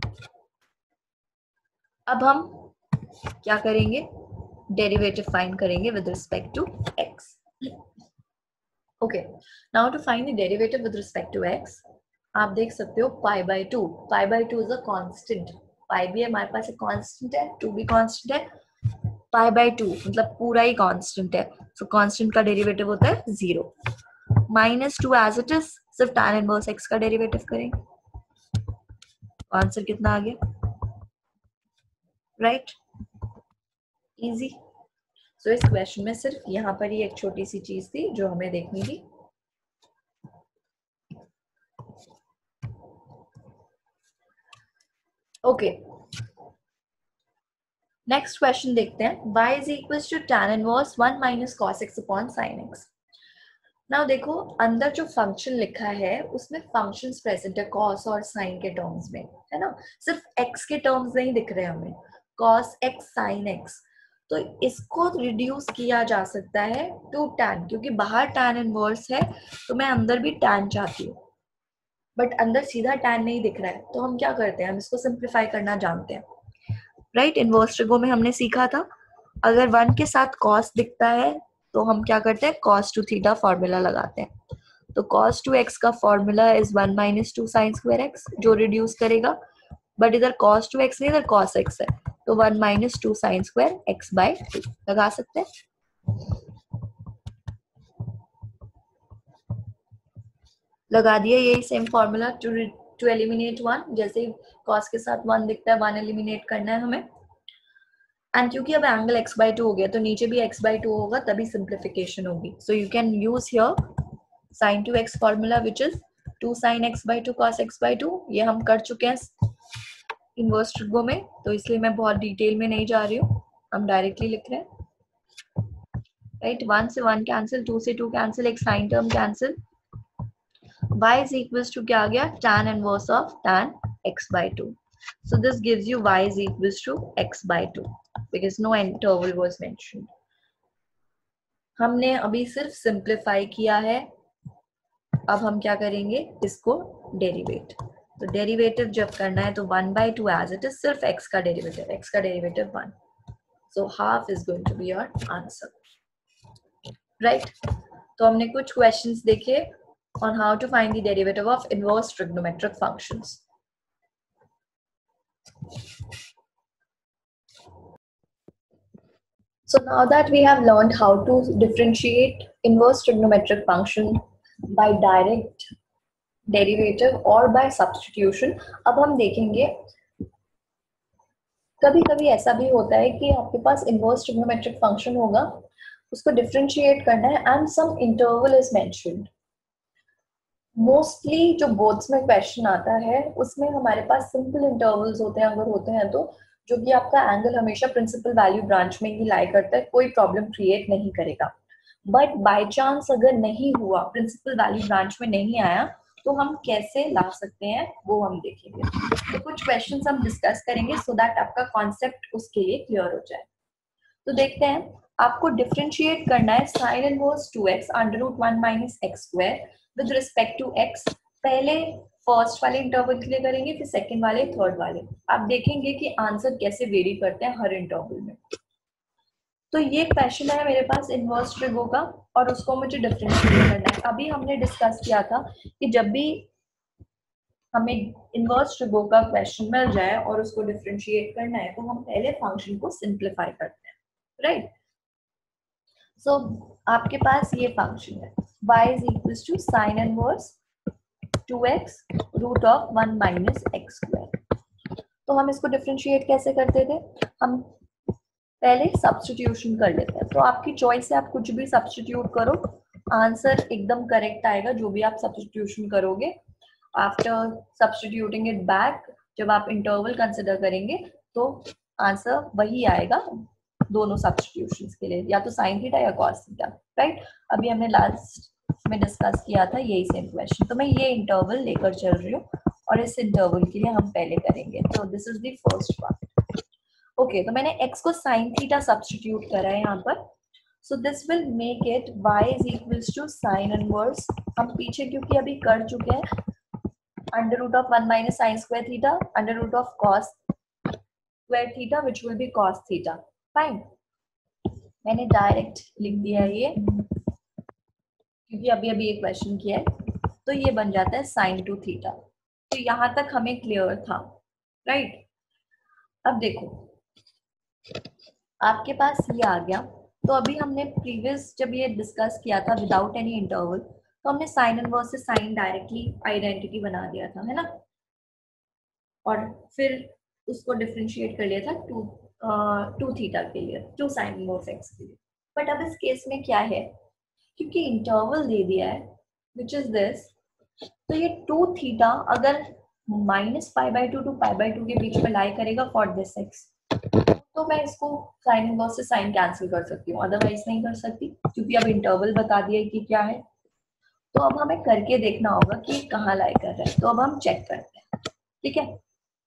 अब हम क्या करेंगे? डेरिवेटिव फाइंड करेंगे with respect to x। Okay, now to find the derivative with respect to x, आप देख सकते हो pi by 2 is a constant. Pi भी हमारे पास एक कांस्टेंट है, 2 भी कांस्टेंट है, पाई बाय 2 मतलब पूरा ही कांस्टेंट है। सो कांस्टेंट का डेरिवेटिव होता है 0। माइनस 2 एज इट इज, सिर्फ tan इनवर्स x का डेरिवेटिव करेंगे। आंसर कितना आ गया? Right, easy. सो इस क्वेश्चन में सिर्फ यहाँ पर ही एक छोटी सी चीज थी जो हमें देखनी थी। ओके, नेक्स्ट क्वेश्चन देखते हैं। y is equal to tan inverse 1 minus cos x upon sin x। Now देखो अंदर जो फंक्शन लिखा है उसमें फंक्शंस प्रेजेंट है cos और sin के टर्म्स में, है ना। सिर्फ x के टर्म्स नहीं दिख रहे हमें, cos x sin x। तो इसको रिड्यूस किया जा सकता है टू tan, क्योंकि बाहर tan इनवर्स है तो मैं अंदर भी tan चाहती हूँ, बट अंदर सीधा tan नहीं दिख रहा है। तो हम क्या करते हैं, हम इसको सिंप्लीफाई करना जानते हैं, राइट। इनवर्स ट्रिगो में हमने सीखा था अगर 1 के साथ cos दिखता है तो हम क्या करते हैं, cos 2 थीटा फॉर्मूला लगाते हैं। तो cos 2x का formula is 1 minus 2 sine square x, जो रिड्यूस करेगा, बट इधर cos 2x नहीं, इधर cos x है, तो 1 minus 2 sine square x by 2 लगा सकते हैं। लगा दिया यही सेम फॉर्मूला टू एलिमिनेट 1, जैसे ही cos के साथ 1 दिखता है 1 एलिमिनेट करना है हमें। एंड क्योंकि अब एंगल x बाय 2 हो गया तो नीचे भी x बाय 2 होगा, तभी सिंप्लीफिकेशन होगी। So you can use here sin 2x formula which is 2 sin x by 2 cos x by 2। ये हम कर चुके हैं इनवर्स ट्रिगो में, तो इसलिए मैं बहुत डिटेल में नहीं जा रही हूँ, हम डायरेक्टली लिख रहे हैं। राइट, 1 से 1 कैंसिल, 2 से 2 कैंसिल, एक sine term cancel, y is equals to क्या आ गया, tan inverse of tan x by 2. So this gives you y is equals to x by 2 because no interval was mentioned. हमने अभी सिर्फ simplify किया है, अब हम क्या करेंगे, इसको डेरिवेट। तो डेरिवेटिव जब करना है तो 1 by 2 एज इट इज, सिर्फ x का डेरिवेटिव, x का derivative 1, so half is going to be your answer. Right? तो हमने कुछ क्वेश्चंस देखे on how to find the derivative of inverse trigonometric functions. So now that we have learned how to differentiate inverse trigonometric function by direct derivative or by substitution, अब हम देखेंगे कभी कभी ऐसा भी होता है कि आपके पास inverse trigonometric function होगा, उसको differentiate करना है and some interval is mentioned. Mostly जो बोर्ड्स में क्वेश्चन आता है उसमें हमारे पास सिंपल इंटरवल्स होते हैं, अगर होते हैं तो, जो कि आपका एंगल हमेशा प्रिंसिपल वैल्यू ब्रांच में ही लाई करता है, कोई प्रॉब्लम क्रिएट नहीं करेगा। बट बाय चांस अगर नहीं हुआ, प्रिंसिपल वैल्यू ब्रांच में नहीं आया, तो हम कैसे ला सकते हैं वो हम देखेंगे। तो कुछ क्वेश्चंस हम डिस्कस करेंगे सो दैट आपका कॉन्सेप्ट उसके लिए क्लियर हो जाए। तो देखते हैं, आपको डिफरेंशिएट करना है sine inverse 2x under root 1 minus x square with respect to x। पहले फर्स्ट वाले इंटरवल के लिए करेंगे, फिर सेकंड वाले, थर्ड वाले। आप देखेंगे कि आंसर कैसे वेरी करते हैं हर इंटरवल में। तो ये क्वेश्चन है मेरे पास इनवर्स ट्रिगो का, और उसको मुझे डिफरेंशिएट करना है। अभी हमने डिस्कस किया था कि जब भी हमें इनवर्स ट्रिगो का क्वेश्चन मिल जाए और उसको डिफरेंशिएट करना है, तो हम पहले फंक्शन को सिंप्लीफाई करते हैं, राइट। सो आपके पास ये फंक्शन है y is equals to sin inverse 2x root of 1 minus x square. तो हम इसको डिफरेंशिएट कैसे करते थे, हम पहले सब्स्टिट्यूशन कर लेते हैं। तो आपकी चॉइस है, आप कुछ भी सब्स्टिट्यूट करो, आंसर एकदम करेक्ट आएगा जो भी आप सब्स्टिट्यूशन करोगे। आफ्टर सब्स्टिट्यूटिंग इट बैक, जब आप इंटरवल कंसिडर करेंगे तो आंसर वही आएगा दोनों सब्स्टिट्यूशंस के लिए, या तो साइन थीटा या कॉस थीटा, राइट। अभी हमने लास्ट में डिस्कस किया था यही सेम क्वेश्चन। तो मैं ये इंटरवल लेकर चल रही हूँ और इस इंटरवल के लिए हम पहले करेंगे। तो this is the first part. Okay, तो मैंने x को साइन थीटा सब्स्टिट्यूट करा है यहाँ पर। So this will make it y is equals to sine inverse, हम पीछे क्योंकि अभी कर चुके हैं, under root of 1 minus sine square theta under root of cos square theta which will be cos theta. Fine, मैंने डायरेक्ट लिख दिया ये क्योंकि अभी अभी ये क्वेश्चन किया है। तो ये बन जाता है साइन 2 थीटा। तो यहां तक हमें क्लियर था, राइट। अब देखो आपके पास ये आ गया। तो अभी हमने प्रीवियस जब ये डिस्कस किया था विदाउट एनी इंटरवल, तो हमने साइन इनवर्स से साइन डायरेक्टली आइडेंटिटी बना दिया था, है ना, और फिर उसको डिफरेंशिएट कर लिया था टू थीटा के लिए, टू साइन इनवर्स एक्स के लिए। बट अब इस केस में क्या है, क्योंकि इंटरवल दे दिया है विच इज दिस, तो ये 2 थीटा अगर minus pi by 2 to pi by 2 के बीच में लाई करेगा फॉर दिस एक्स, तो मैं इसको साइन इनवर्स से साइन कैंसिल कर सकती हूँ, अदरवाइज नहीं कर सकती, क्योंकि अब इंटरवल बता दिया कि क्या है। तो अब हमें करके देखना होगा कि कहाँ लाई कर रहा है। तो अब हम चेक करते हैं, ठीक है।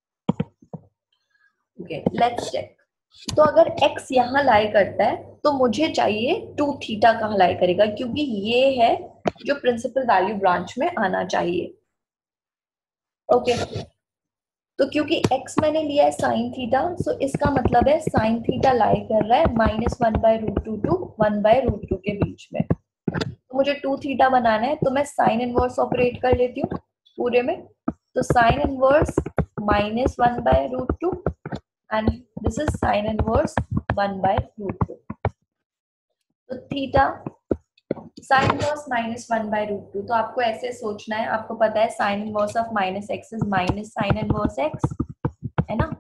Okay, let's check. तो अगर x यहाँ लाई करता है तो मुझे चाहिए 2 थीटा कहाँ लाई करेगा, क्योंकि ये है जो प्रिंसिपल वैल्यू ब्रांच में आना चाहिए। ओके, तो क्योंकि x मैंने लिया है साइन थीटा, सो इसका मतलब है साइन थीटा लाई कर रहा है -1/√2 टू 1/√2 के बीच में। तो मुझे 2 थीटा बनाना है, तो मैं साइन इनवर्स ऑपरेट कर लेती हूँ पूरे में। तो sine inverse -1/√2 and this is sine inverse 1/√2। तो थीटा साइन इनवर्स -1/√2, तो आपको ऐसे सोचना है, आपको पता है sine inverse of -x is minus sine inverse x, है ना।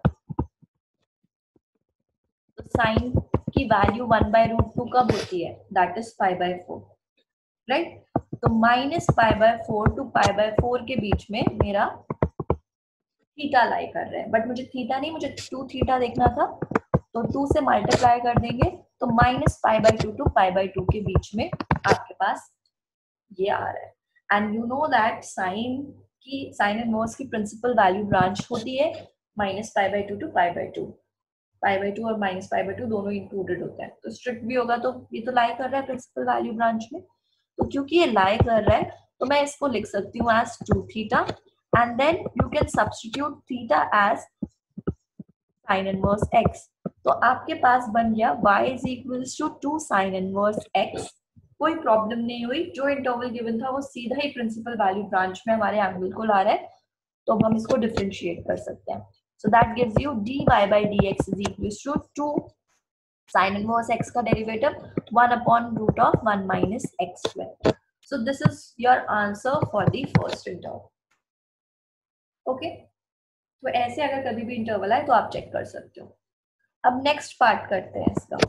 तो साइन की वैल्यू 1/√2 कब होती है, दैट इज π/4, राइट। तो -π/4 टू π/4 के बीच में मेरा थीटा लाई कर रहे हैं, बट मुझे थीटा नहीं, मुझे 2 थीटा देखना था, तो 2 से मल्टीप्लाई कर देंगे, तो -π/2 टू π/2 के बीच में आपके पास ये आ रहा है। And you know that sine inverse की प्रिंसिपल वैल्यू ब्रांच होती है -π/2 टू π/2, π/2 और -π/2 दोनों इंक्लूडेड होते हैं। तो स्ट्रिक्ट भी होगा तो ये तो लाई कर रहा है प्रिंसिपल वैल्यू ब्रांच में, तो क्योंकि ये लाई कर रहा है तो मैं इसको लिख सकती हूँ as 2 theta, and then you can substitute theta as sine inverse x। तो आपके पास बन गया y is equals to 2 sine inverse x। कोई प्रॉब्लम नहीं हुई, जो इंटरवल गिवन था वो सीधा ही प्रिंसिपल वैल्यू ब्रांच में हमारे एंगल को ला रहा है, तो हम इसको डिफरेंशिएट कर सकते हैं। So that gives you dy by dx is equals to 2 sine inverse x का derivative 1/√1 minus x square. So this is your answer for the first interval. Okay? तो ऐसे अगर कभी भी इंटरवल आए तो आप चेक कर सकते हो। अब नेक्स्ट पार्ट करते हैं इसका।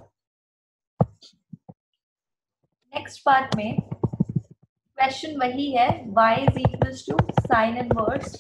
नेक्स्ट पार्ट में क्वेश्चन वही है, y is equals to sin inverse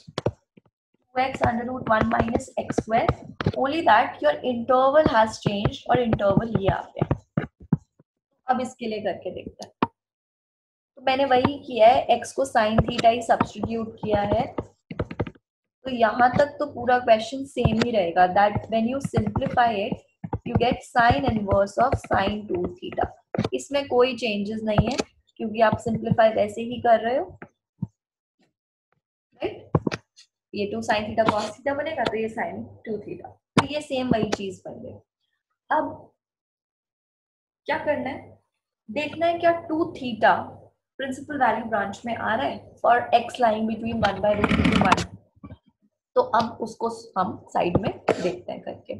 2x/√1 minus x square, only that your interval has changed और इंटरवल ये आ गया। अब इसके लिए करके देखते हैं। तो मैंने वही किया है, x को sin थीटा ही सब्स्टिट्यूट किया है, तो यहाँ तक तो पूरा क्वेश्चन सेम ही रहेगा, that when you simplify it you get sine inverse of sin 2 theta. इसमें कोई चेंजेस नहीं है क्योंकि आप सिंप्लीफाई वैसे ही कर रहे हो, राइट। ये 2 sin थीटा cos थीटा बनेगा, तो ये sin 2 थीटा, तो ये सेम वही चीज बन गई। अब क्या करना है, देखना है क्या 2 थीटा प्रिंसिपल वैल्यू ब्रांच में आ रहा है for x lying between 1/√2 to 1। तो अब उसको हम साइड में देखते हैं करके।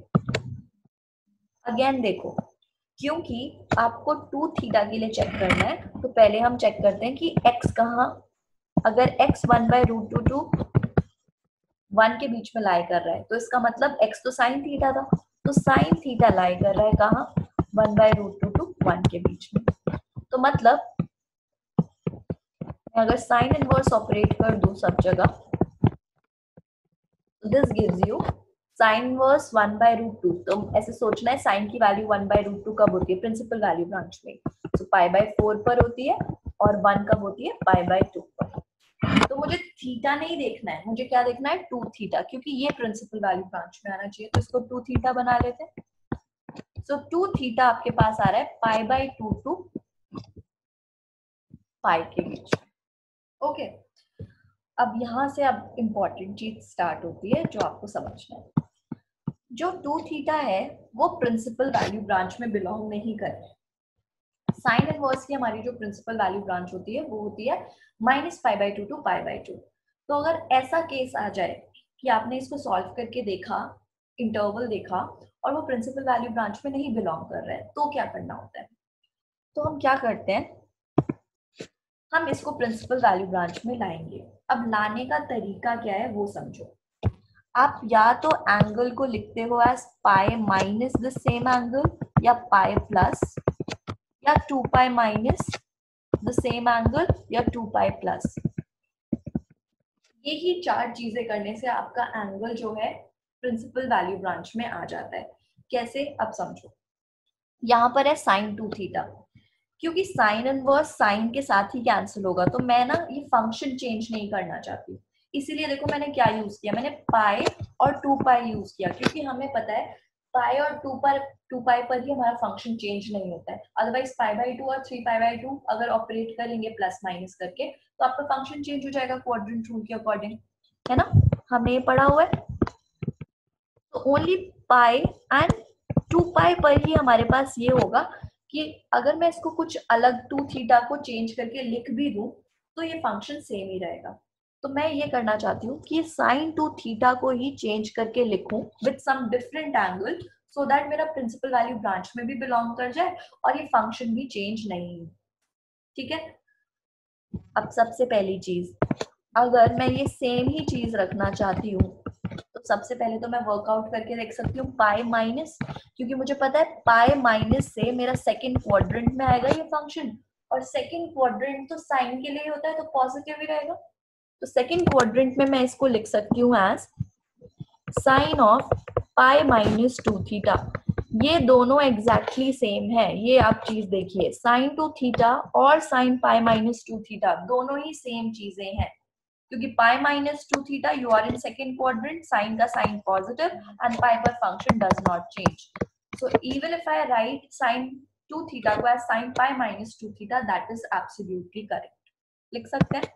अगेन देखो, क्योंकि आपको 2 थीटा के लिए चेक करना है, तो पहले हम चेक करते हैं कि x कहाँ, अगर x 1/√2 to 1 के बीच में लाई कर रहा है, तो इसका मतलब x तो साइन थीटा था, तो साइन थीटा लाई कर रहा है कहाँ, 1/√2 to 1 के बीच में। तो मतलब अगर साइन इनवर्स ऑपरेट कर दूं सब जगह, this gives you sine inverse 1/√2। तो ऐसे सोचना है साइन की वैल्यू 1/√2 कब होती है, प्रिंसिपल वैल्यू ब्रांच में, तो π/4 पर होती है, और 1 कब होती है, π/2 पर। तो मुझे थीटा नहीं देखना है, मुझे क्या देखना है, 2 थीटा, क्योंकि ये प्रिंसिपल वैल्यू ब्रांच में आना चाहिए, तो इसको 2 थीटा बना लेते हैं। सो 2 थीटा आपके पास आ रहा है π/2 टू पाई के बीच में। ओके, अब यहां से अब इंपॉर्टेंट चीज स्टार्ट होती है जो आपको समझना है। जो 2 थीटा है वो प्रिंसिपल वैल्यू ब्रांच में बिलोंग नहीं कर रहे। साइन इनवर्स की हमारी जो प्रिंसिपल वैल्यू ब्रांच होती है वो होती है -π/2 टू π/2। तो अगर ऐसा केस आ जाए कि आपने इसको सॉल्व करके देखा, इंटरवल देखा, और वो प्रिंसिपल वैल्यू ब्रांच में नहीं बिलोंग कर रहा है, तो क्या करना होता है। तो हम क्या करते हैं, हम इसको प्रिंसिपल वैल्यू ब्रांच में लाएंगे। अब लाने का तरीका क्या है वो समझो। आप या तो एंगल को लिखते हो as pi minus the same angle, या पाई प्लस, या 2π माइनस द सेम एंगल, या 2π प्लस। यही 4 चीजें करने से आपका एंगल जो है प्रिंसिपल वैल्यू ब्रांच में आ जाता है। कैसे, अब समझो। यहाँ पर है साइन 2 थीटा, क्योंकि साइन इनवर्स साइन के साथ ही कैंसिल होगा, तो मैं ना ये फंक्शन चेंज नहीं करना चाहती, इसीलिए देखो मैंने क्या यूज किया, मैंने पाई और 2π यूज किया, क्योंकि हमें पता है पाई और 2π पर ही हमारा फंक्शन चेंज नहीं होता है। अदरवाइज π/2 और 3π/2 अगर ऑपरेट करेंगे प्लस माइनस करके, तो आपका फंक्शन चेंज हो जाएगा क्वाड्रेंट रूल के अकॉर्डिंग, है ना, हमने ये पढ़ा हुआ है। तो ओनली पाई एंड 2 पाई पर ही हमारे पास ये होगा कि अगर मैं इसको कुछ अलग 2 थीटा को चेंज करके लिख भी दूं तो ये फंक्शन सेम ही रहेगा। तो मैं ये करना चाहती हूँ कि साइन 2 थीटा को ही चेंज करके लिखूं with some different angle, so that मेरा प्रिंसिपल वैल्यू ब्रांच में भी बिलोंग कर जाए और ये फंक्शन भी चेंज नहीं। ठीक है। अब सबसे पहली चीज, अगर मैं ये सेम ही चीज रखना चाहती हूँ तो सबसे पहले तो मैं वर्कआउट करके देख सकती हूँ पाई माइनस, क्योंकि मुझे पता है पाई माइनस से मेरा सेकंड क्वाड्रेंट में आएगा ये फंक्शन, और सेकंड क्वाड्रेंट तो साइन के लिए होता है तो पॉजिटिव ही रहेगा। तो सेकंड क्वाड्रेंट में मैं इसको लिख सकती हूँ as sine of pi minus 2 theta. ये दोनों एग्जैक्टली सेम है, ये आप चीज देखिए, साइन 2 थीटा और साइन पाई माइनस 2 थीटा दोनों ही सेम चीजें हैं, क्योंकि pi minus 2 theta you are in second quadrant, sine का साइन पॉजिटिव एंड पाई पर function does not change. So even if I write sine 2 theta को as sine pi minus 2 theta, that is absolutely correct, लिख सकते हैं।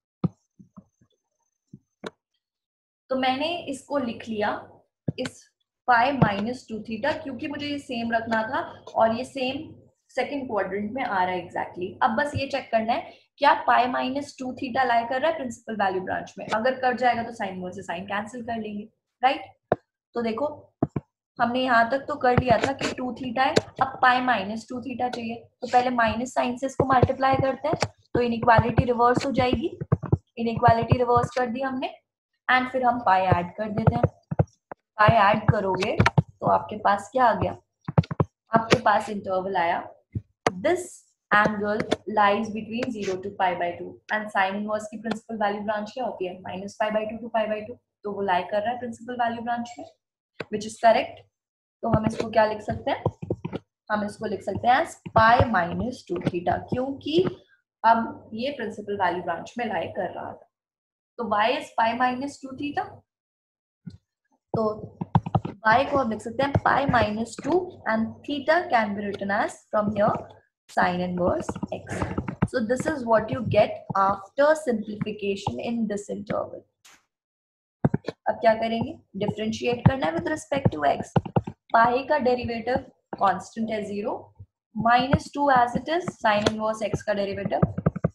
तो मैंने इसको लिख लिया इस पाई माइनस 2 थीटा, क्योंकि मुझे ये सेम रखना था और ये सेम सेकेंड क्वाड्रेंट में आ रहा है एग्जैक्टली। अब बस ये चेक करना है क्या पाई माइनस 2 थीटा लाई कर रहा है प्रिंसिपल वैल्यू ब्रांच में। अगर कर जाएगा तो साइन वन से साइन कैंसिल कर लेंगे, राइट। तो देखो हमने यहाँ तक तो कर लिया था कि 2 थीटा है, अब पाई माइनस 2 थीटा चाहिए, तो पहले माइनस साइन से इसको मल्टीप्लाई करते हैं तो इनइक्वालिटी रिवर्स हो जाएगी। इनइक्वालिटी रिवर्स कर दी हमने एंड फिर हम पाई ऐड कर देते हैं। पाई ऐड करोगे तो आपके पास क्या आ गया, आपके पास इंटरवल आया this angle lies between 0 to π/2 and sine inverse की प्रिंसिपल वैल्यू ब्रांच क्या होती है -π/2 to π/2, तो वो लाई कर रहा है प्रिंसिपल वैल्यू ब्रांच में, विच इज करेक्ट। तो हम इसको क्या लिख सकते हैं, हम इसको लिख सकते हैं एज पाई माइनस 2 थीटा, क्योंकि अब ये प्रिंसिपल वैल्यू ब्रांच में लाई कर रहा था। तो y is pi minus 2 theta, तो y को हम लिख सकते हैं pi minus 2 and theta can be written as from here sine inverse x. So this is what you get after simplification in this interval. अब क्या करेंगे, डिफरेंशिएट करना है with respect to x। Pi का डेरिवेटिव कांस्टेंट है 0, -2 as it is, sine inverse x का derivative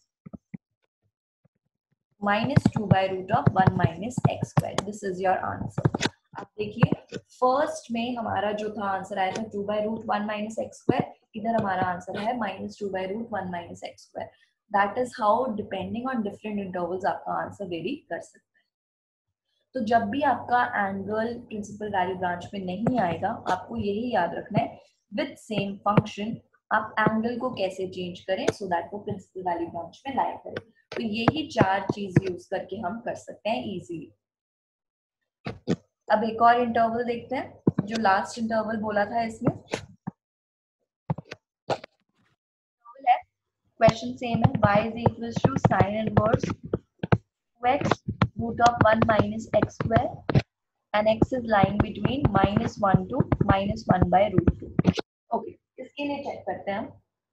-2/√1 - x²। This is your answer. आप देखिए फर्स्ट में हमारा जो था आंसर आया था 2/√1 - x², इधर हमारा आंसर है -2/√1 - x²। That is how depending on different intervals आपका आंसर वेरी कर सकता है। तो जब भी आपका एंगल प्रिंसिपल वैल्यू ब्रांच में नहीं आएगा, आपको यही याद रखना है विद सेम फंक्शन आप एंगल को कैसे चेंज करें सो दैट वो प्रिंसिपल वैल्यू ब्रांच में लाया करें। तो यही 4 चीज यूज करके हम कर सकते हैं इजीली। अब एक और इंटरवल देखते हैं, जो लास्ट इंटरवल बोला था इसमें क्वेश्चन सेम है, y is equals to sin inverse 2x √1 - x² and x is lying between -1 to -1/√2। Okay, इसके लिए चेक करते हैं हम।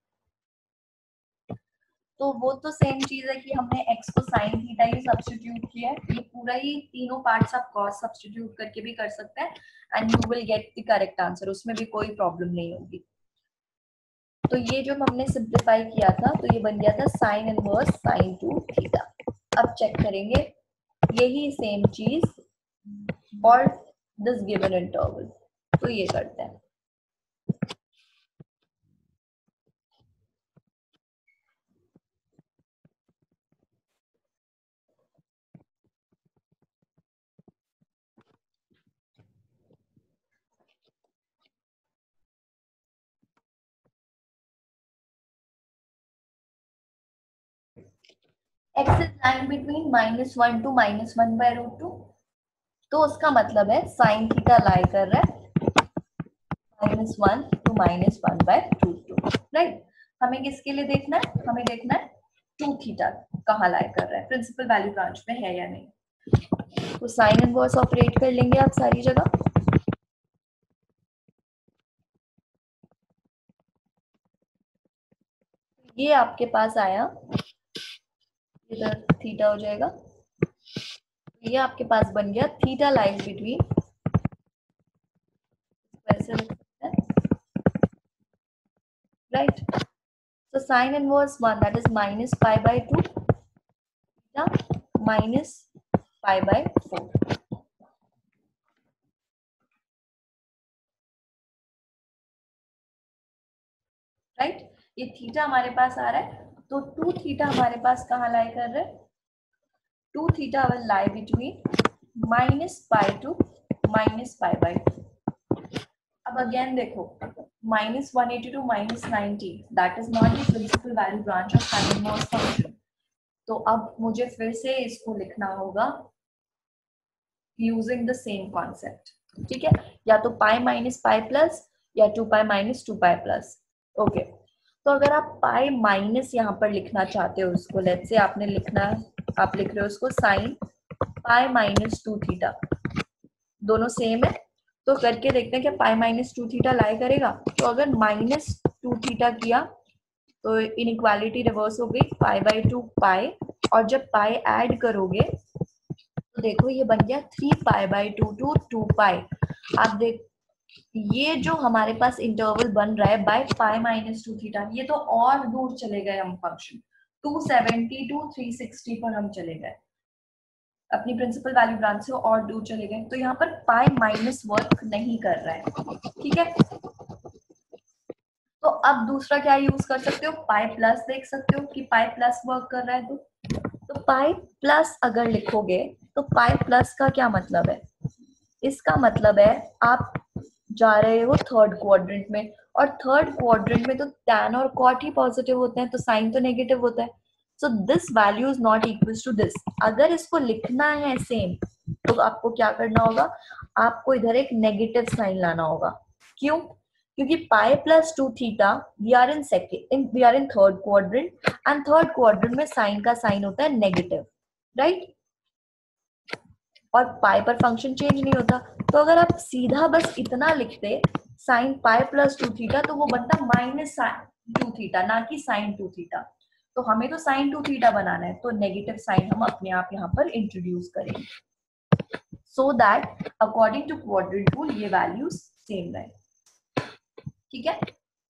तो वो तो सेम चीज है कि हमने x को sin थीटा ही सब्स्टिट्यूट किया है, ये पूरा ही तीनों पार्ट्स आप cos सब्स्टिट्यूट करके भी कर सकते हैं and you will get the correct answer, उसमें भी कोई प्रॉब्लम नहीं होगी। तो ये जो हमने सिंप्लीफाई किया था तो ये बन गया था साइन इनवर्स sin 2 थीटा। अब चेक करेंगे यही सेम चीज और दिस गिवन इंटरवल, तो ये करते हैं। x is lying between -1 to -1/√2, तो उसका मतलब है साइन थीटा लाई कर रहा है -1 to -1/√2, राइट। हमें किसके लिए देखना है, हमें देखना है 2 थीटा कहाँ लाई कर रहा है, प्रिंसिपल वैल्यू ब्रांच में है या नहीं। तो साइन इनवर्स ऑपरेट कर लेंगे आप सारी जगह। ये आपके पास आया, इधर थीटा हो जाएगा, ये आपके पास बन गया theta lies between right? So sin inverse 1, that is minus pi by 2 theta minus pi by 4, right? ये थीटा हमारे पास आ रहा है, तो 2 थीटा हमारे पास कहाँ लाई कर रहे हैं? 2 theta will lie between minus pi to minus pi by 2. अब अगेन देखो, minus 180 to minus 90, that is not the principal value branch of sin inverse function. तो अब मुझे फिर से इसको लिखना होगा यूजिंग द सेम कॉन्सेप्ट, ठीक है? या तो पाई माइनस पाई प्लस या 2 pi minus 2 pi plus. Okay, तो अगर आप पाई माइनस यहाँ पर लिखना चाहते हो उसको, लेट्स से आपने लिखना, आप लिख रहे हो उसको साइन पाई माइनस 2 थीटा, दोनों सेम है, तो करके देखते हैं क्या पाई माइनस 2 थीटा लाई करेगा। तो अगर माइनस 2 थीटा किया तो इनइक्वालिटी रिवर्स हो गई, पाई बाई 2 पाई, और जब पाई ऐड करोगे तो देखो ये बन गया 3 पाई बाई 2 टू 2 पाई। आप देख, ये जो हमारे पास इंटरवल बन रहा है बाय पाई माइनस 2 थीटा, ये तो और दूर चले गए हम फंक्शन, 270 टू 360 पर हम चले गए, अपनी प्रिंसिपल वैल्यू ब्रांच से और दूर चले गए, तो यहाँ पर पाई माइनस वर्क नहीं कर रहा है, ठीक है? तो अब दूसरा क्या यूज कर सकते हो, पाई प्लस देख सकते हो कि पाई प्लस वर्क कर रहा है, तो पाई प्लस अगर लिखोगे तो पाई प्लस का क्या मतलब है, इसका मतलब है आप जा रहे हो थर्ड क्वाड्रेंट में, और थर्ड क्वाड्रेंट में तो tan और cot ही पॉजिटिव होते हैं, तो साइन तो नेगेटिव होता है, so this value is not equal to this. अगर इसको लिखना है सेम तो आपको क्या करना होगा, आपको इधर एक नेगेटिव साइन लाना होगा। क्यों? क्योंकि pi plus 2 theta we are in second, we are in third quadrant, and third quadrant में साइन का साइन होता है नेगेटिव, राइट? और पाई पर फंक्शन चेंज नहीं होता, तो अगर आप सीधा बस इतना लिखते साइन पाई प्लस 2 थीटा, तो वो बनता माइनस 2 थीटा, ना कि साइन 2 थीटा। तो हमें तो साइन 2 थीटा बनाना है, तो नेगेटिव साइन हम अपने आप यहाँ पर इंट्रोड्यूस करेंगे, so that according to quadrant rule ये वैल्यूज सेम रहे, ठीक है?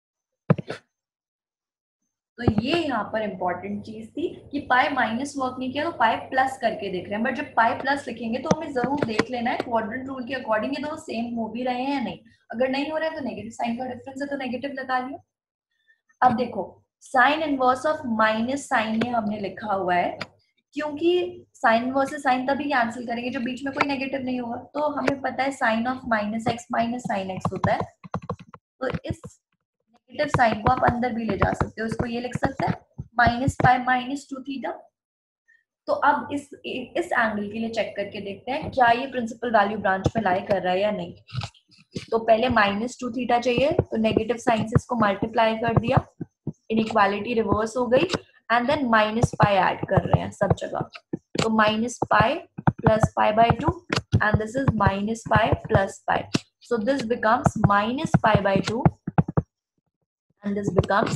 तो ये यहाँ पर इंपॉर्टेंट चीज थी कि पाई माइनस वर्क नहीं किया तो पाई प्लस करके देख रहे हैं, बट जब पाई प्लस लिखेंगे तो हमें जरूर देख लेना है क्वाड्रेंट रूल के अकॉर्डिंग ये दोनों सेम हो भी रहे हैं या नहीं। अगर नहीं हो रहा है तो नेगेटिव साइन का डिफरेंस है, तो नेगेटिव लगा लिया। अब देखो sine inverse of minus sine ये हमने लिखा हुआ है, क्योंकि साइन इनवर्स से साइन तभी कैंसिल करेंगे जब बीच में कोई नेगेटिव नहीं होगा, तो हमें पता है sine of minus x minus sine x होता है, तो इस नेगेटिव साइन को आप अंदर भी ले जा सकते हो, इसको ये लिख सकते हैं माइनस पाई माइनस 2 थीटा। तो अब इस एंगल के लिए चेक करके देखते हैं क्या ये प्रिंसिपल वैल्यू ब्रांच पे लाई कर रहा है या नहीं। तो पहले माइनस 2 थीटा चाहिए, तो नेगेटिव साइन से इसको मल्टीप्लाई कर दिया, इनइक्वालिटी रिवर्स हो गई, and then minus pi add कर रहे हैं सब जगह, तो minus pi plus pi by 2, and this is minus pi plus pi, so this becomes minus pi by 2 and this becomes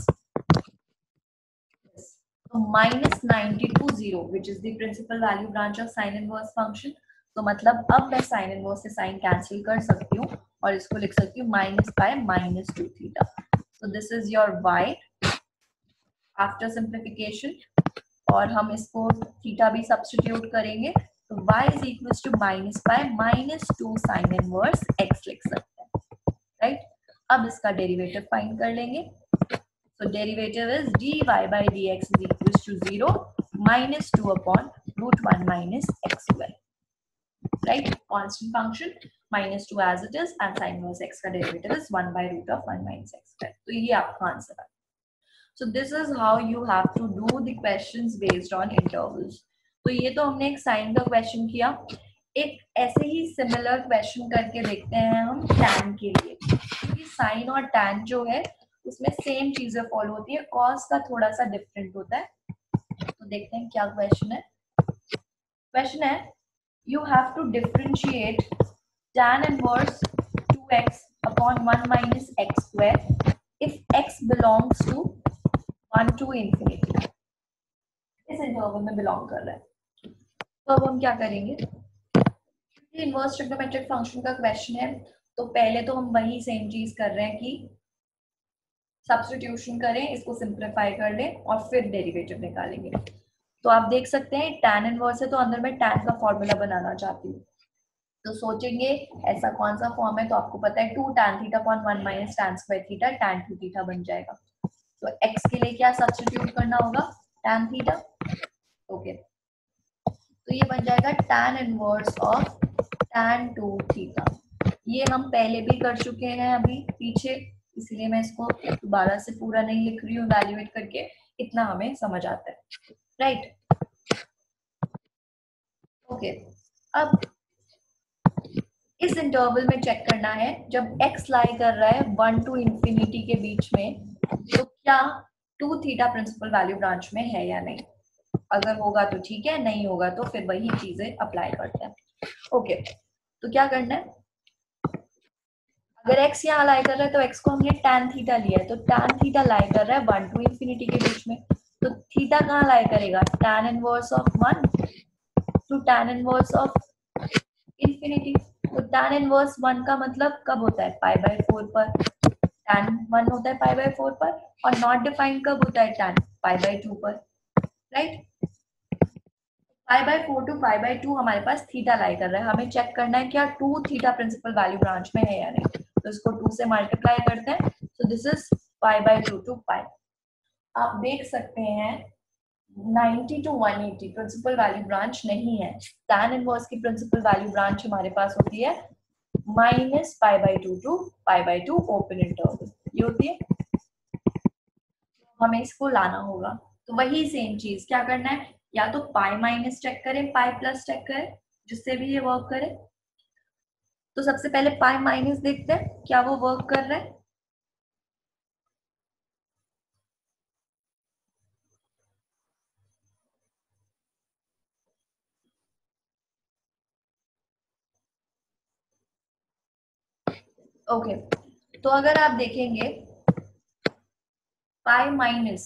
this. So minus 90 to 0 which is the principal value branch of sin inverse function. तो मतलब अब मैं sin inverse से sin cancel कर सकती हूँ और इसको लिख सकती हूँ minus pi minus 2 theta. So this is your y after simplification, और हम इसको थीटा भी सब्स्टिट्यूट करेंगे, तो y is equals to minus pi minus 2 sin inverse x लिख सकते हैं, राइट? अब इसका डेरिवेटिव फाइंड कर लेंगे, so derivative is dy by dx is equals to 0 minus 2 upon root 1 minus x square, right? Constant function minus 2 as it is, and sin inverse x का derivative is 1 by root of 1 minus x square. तो ये आपका answer है। So this is how you have to do the questions based on intervals. तो ये तो हमने एक साइन का क्वेश्चन किया, एक ऐसे ही सिमिलर क्वेश्चन करके देखते हैं हम tan के लिए, क्योंकि साइन और tan जो है उसमें सेम चीजें फॉलो होती है, कॉस का थोड़ा सा डिफरेंट होता है। तो देखते हैं क्या क्वेश्चन है। क्वेश्चन है you have to differentiate tan inverse 2x upon 1 minus x square if x belongs to 1 to infinity, इस इंटरवल में बिलोंग कर रहा है। तो अब हम क्या करेंगे, इनवर्स ट्रिग्नोमेट्रिक फंक्शन का क्वेश्चन है, तो पहले तो हम वही सेम चीज कर रहे हैं कि सब्स्टिट्यूशन करें, इसको सिंप्लीफाई कर लें और फिर डेरिवेटिव निकालेंगे। तो आप देख सकते हैं tan इनवर्स है, तो अंदर मैं tan का फॉर्मूला बनाना चाहती हूँ। तो सोचेंगे ऐसा कौन सा फॉर्म है, तो आपको पता है 2 tan theta upon 1 minus tan square theta, tan 2 theta बन जाएगा। तो x के लिए क्या सब्स्टिट्यूट करना होगा, tan थीटा। ओके, तो ये बन जाएगा tan inverse of tan 2 theta. ये हम पहले भी कर चुके हैं अभी पीछे, इसलिए मैं इसको दोबारा से पूरा नहीं लिख रही हूँ वैल्यूएट करके, इतना हमें समझ आता है, राइट। ओके, अब इस इंटरवल में चेक करना है, जब x लाई कर रहा है 1 to इंफिनिटी के बीच में, तो क्या 2 थीटा प्रिंसिपल वैल्यू ब्रांच में है या नहीं। अगर होगा तो ठीक है, नहीं होगा तो फिर वही चीजें अप्लाई करते हैं। ओके, तो क्या करना है, अगर x यहाँ लाई कर रहा है तो x को हमने tan थीटा लिया है, तो tan थीटा लाई कर रहा है 1 to इंफिनिटी के बीच में, तो थीटा कहाँ लाई करेगा, tan inverse of 1 to tan inverse of infinity. तो tan इनवर्स 1 का मतलब कब होता है, पाई बाय 4 पर, tan 1 होता है पाई बाय 4 पर, और नॉट डिफाइंड कब होता है, tan पाई बाय 2 पर, right. Pi by 4 to pi by 2 हमारे पास थीटा लाई कर रहा है, हमें चेक करना है क्या 2 थीटा प्रिंसिपल वैल्यू ब्रांच में है या नहीं। तो इसको 2 से मल्टीप्लाई करते हैं, so this is pi by 2 to pi. आप देख सकते हैं 90 टू 180 प्रिंसिपल वैल्यू ब्रांच नहीं है। tan इनवर्स की प्रिंसिपल वैल्यू ब्रांच हमारे पास होती है minus pi by 2 to pi by 2 open interval, ये होती है। हमें इसको लाना होगा, तो वही सेम चीज क्या करना है, या तो पाई माइनस चेक करें, पाई प्लस चेक करें, जिससे भी ये वर्क करे। तो सबसे पहले पाई माइनस देखते हैं क्या वो वर्क कर रहा है। ओके, तो अगर आप देखेंगे पाई माइनस,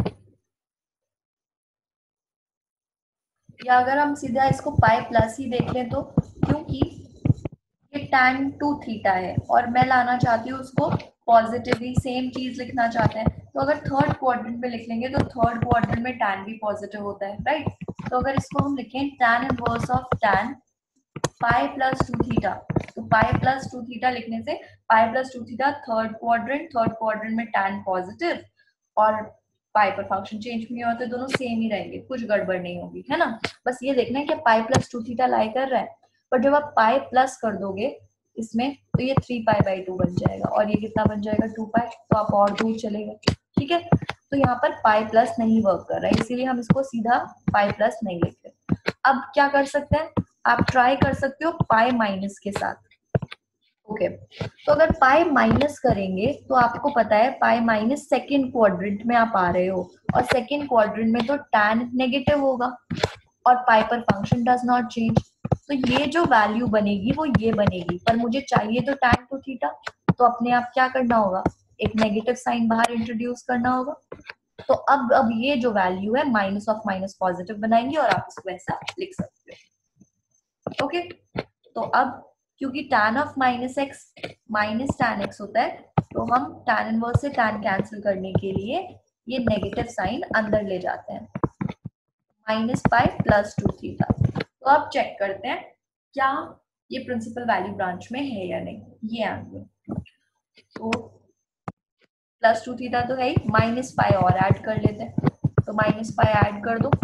या अगर हम सीधा इसको पाई प्लस ही देख लें, तो क्योंकि ये tan 2 थीटा है और मैं लाना चाहती हूँ उसको पॉजिटिवली, सेम चीज लिखना चाहते हैं, तो अगर थर्ड क्वाड्रेंट में लिख लेंगे तो थर्ड क्वाड्रेंट में tan भी पॉजिटिव होता है, राइट। तो अगर इसको हम लिखें tan inverse of tan pi plus 2 theta, तो पाई प्लस 2 थीटा लिखने से pi plus 2 theta third quadrant में tan पॉजिटिव, और पाई पर फंक्शन चेंज भी नहीं होते, दोनों सेम ही रहेंगे, कुछ गड़बड़ नहीं होगी, है ना। बस ये देखना है कि पाई प्लस 2 थीटा लाई कर रहा है, पर जब आप पाई प्लस कर दोगे इसमें, तो ये 3 पाई बाई 2 बन जाएगा, और ये कितना बन जाएगा 2 पाई, तो आप और दूर चले गए, ठीक है। तो यहाँ पर पाई प्लस नहीं वर्क कर रहा है, इसीलिए हम इसको सीधा पाई प्लस नहीं लिखते। अब क्या कर सकते हैं, आप ट्राई कर सकते हो पाई माइनस के साथ। ओके, तो अगर पाई माइनस करेंगे तो आपको पता है पाई माइनस सेकेंड क्वाड्रेंट में आप आ रहे हो, और सेकेंड क्वाड्रेंट में तो tan नेगेटिव होगा और पाई पर फंक्शन डज नॉट चेंज, तो ये जो वैल्यू बनेगी वो ये बनेगी, पर मुझे चाहिए तो tan 2 थीटा, तो अपने आप क्या करना होगा, एक नेगेटिव साइन बाहर इंट्रोड्यूस करना होगा। तो अब ये जो वैल्यू है माइनस ऑफ माइनस पॉजिटिव बनाएंगे और आप इसको ऐसा लिख सकते हो। ओके, तो अब क्योंकि tan of minus x minus tan x होता है, तो हम tan इनवर्स से tan कैंसिल करने के लिए ये नेगेटिव साइन अंदर ले जाते हैं, माइनस पाई प्लस 2 थीटा। तो अब चेक करते हैं क्या ये प्रिंसिपल वैल्यू ब्रांच में है या नहीं, ये एंगल। तो प्लस 2 थीटा तो है ही, माइनस पाई और ऐड कर लेते हैं, तो माइनस पाई ऐड कर दो,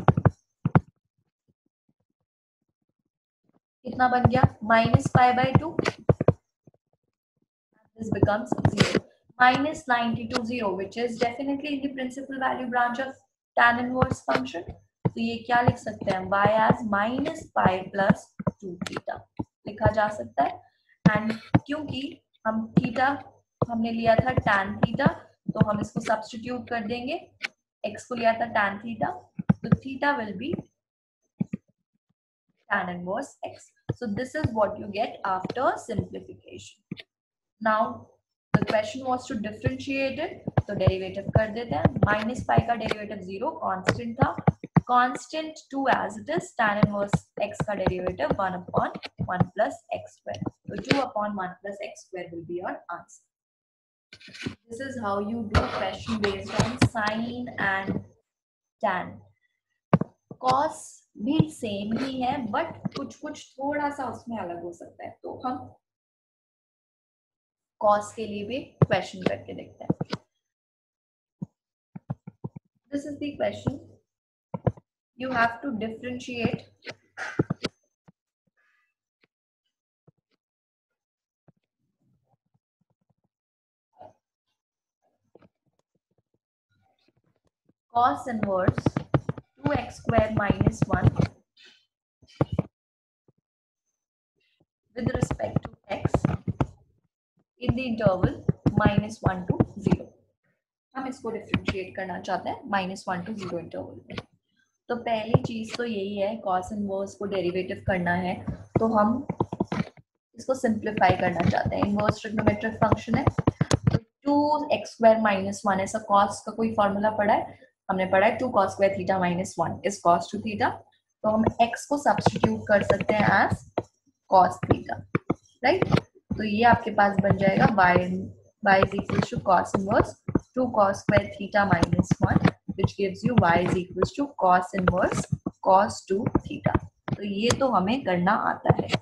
कितना बन गया, minus pi by 2, this becomes 0, minus 90 to 0, which is definitely in the principal value branch of tan inverse function. तो ये क्या लिख सकते हैं, y as minus pi plus 2 theta लिखा जा सकता है। एंड क्योंकि हम थीटा हमने लिया था tan थीटा, तो हम इसको सब्स्टिट्यूट कर देंगे, x को लिया था tan थीटा, तो theta will be tan inverse x. So this is what you get after simplification. Now the question was to differentiate it, तो डेरिवेटिव कर देते हैं, माइनस पाई का डेरिवेटिव 0 कांस्टेंट था, constant 2 as it is, tan inverse x का derivative 1 upon 1 plus x square, तो 2 upon 1 plus x square will be your answer. This is how you do question based on sine and tan. Cos भी same ही है but कुछ कुछ थोड़ा सा उसमें अलग हो सकता है, तो हम कॉस के लिए भी क्वेश्चन करके देखते हैं। This is the question, you have to differentiate cos inverse 2x square minus 1 with respect to x in the interval -1 to 0। हम इसको डिफरेंशिएट करना चाहते हैं -1 to 0 इंटरवल में। तो पहली चीज तो यही है, cos इनवर्स को डेरिवेटिव करना है तो हम इसको सिंप्लीफाई करना चाहते हैं। इनवर्स ट्रिग्नोमेट्रिक फंक्शन है तो 2x स्क्वायर माइनस 1 ऐसा cos का कोई फॉर्मूला पढ़ा है, हमने पढ़ा है 2 cos square theta minus 1 is cos 2 theta. तो हम x को सब्स्टिट्यूट कर सकते हैं एज cos थीटा, राइट। तो ये आपके पास बन जाएगा y is equals to cos inverse 2 cos square theta minus 1 which gives you y is equals to cos inverse cos 2 theta। तो ये तो हमें करना आता है।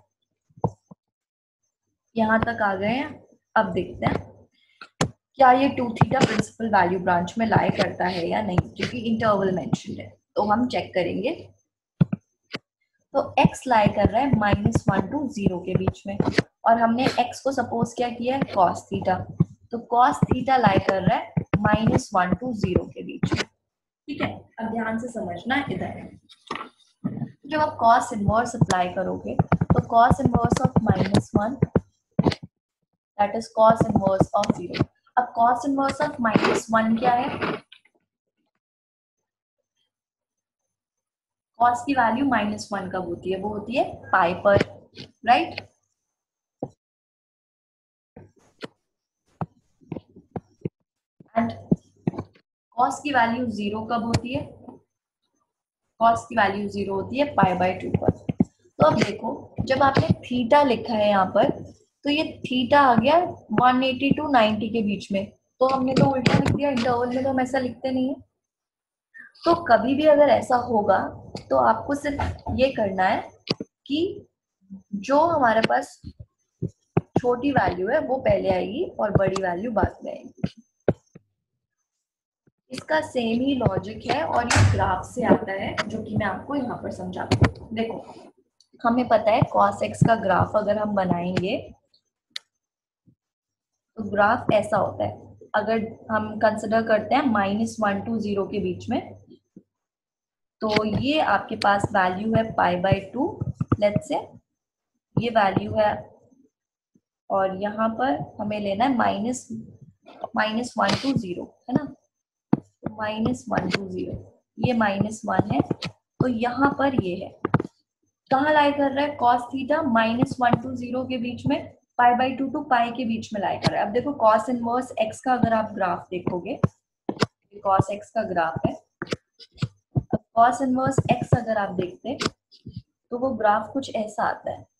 यहां तक आ गए हैं। अब देखते हैं क्या ये 2 थीटा प्रिंसिपल वैल्यू ब्रांच में लाई करता है या नहीं, क्योंकि इंटरवल मेंशन्ड है तो हम चेक करेंगे। तो x लाई कर रहा है -1 to 0 के बीच में और हमने x को सपोज क्या किया है cos थीटा, तो cos थीटा लाई कर रहा है -1 to 0 के बीच में। ठीक है, अब ध्यान से समझना इधर। जब आप cos इनवर्स अप्लाई करोगे तो cos inverse of -1 that is cos inverse of 0। अब cos इनवर्स ऑफ -1 क्या है, cos की वैल्यू -1 कब होती है, वो होती है पाई पर, राइट। एंड cos की वैल्यू 0 कब होती है, cos की वैल्यू 0 होती है पाई/2 पर। तो अब देखो जब आपने थीटा लिखा है यहाँ पर तो ये थीटा आ गया 180 to 90 के बीच में, तो हमने तो उल्टा लिख दिया, इंटरवल में तो हम ऐसा लिखते नहीं है। तो कभी भी अगर ऐसा होगा तो आपको सिर्फ ये करना है कि जो हमारे पास छोटी वैल्यू है वो पहले आएगी और बड़ी वैल्यू बाद में आएगी। इसका सेम ही लॉजिक है और ये ग्राफ से आता है जो कि मैं आपको यहाँ पर समझाती हूँ। देखो हमें पता है cos x का ग्राफ अगर हम बनाएंगे तो ग्राफ ऐसा होता है। अगर हम कंसिडर करते हैं -1 to 0 के बीच में, तो ये आपके पास वैल्यू है पाई/2 लेट्स से, ये वैल्यू है और यहाँ पर हमें लेना है -1 to 0 है ना, -1 to 0 ये -1 है, तो यहाँ पर ये है कहाँ लाई कर रहा है cos थीटा -1 to 0 के बीच में, पाई/2 to पाई के बीच में लाई कर रहा है। अब देखो cos इनवर्स x का अगर आप ग्राफ देखोगे, cos x का ग्राफ है, अब cos इनवर्स x अगर आप देखते तो वो ग्राफ कुछ ऐसा आता है।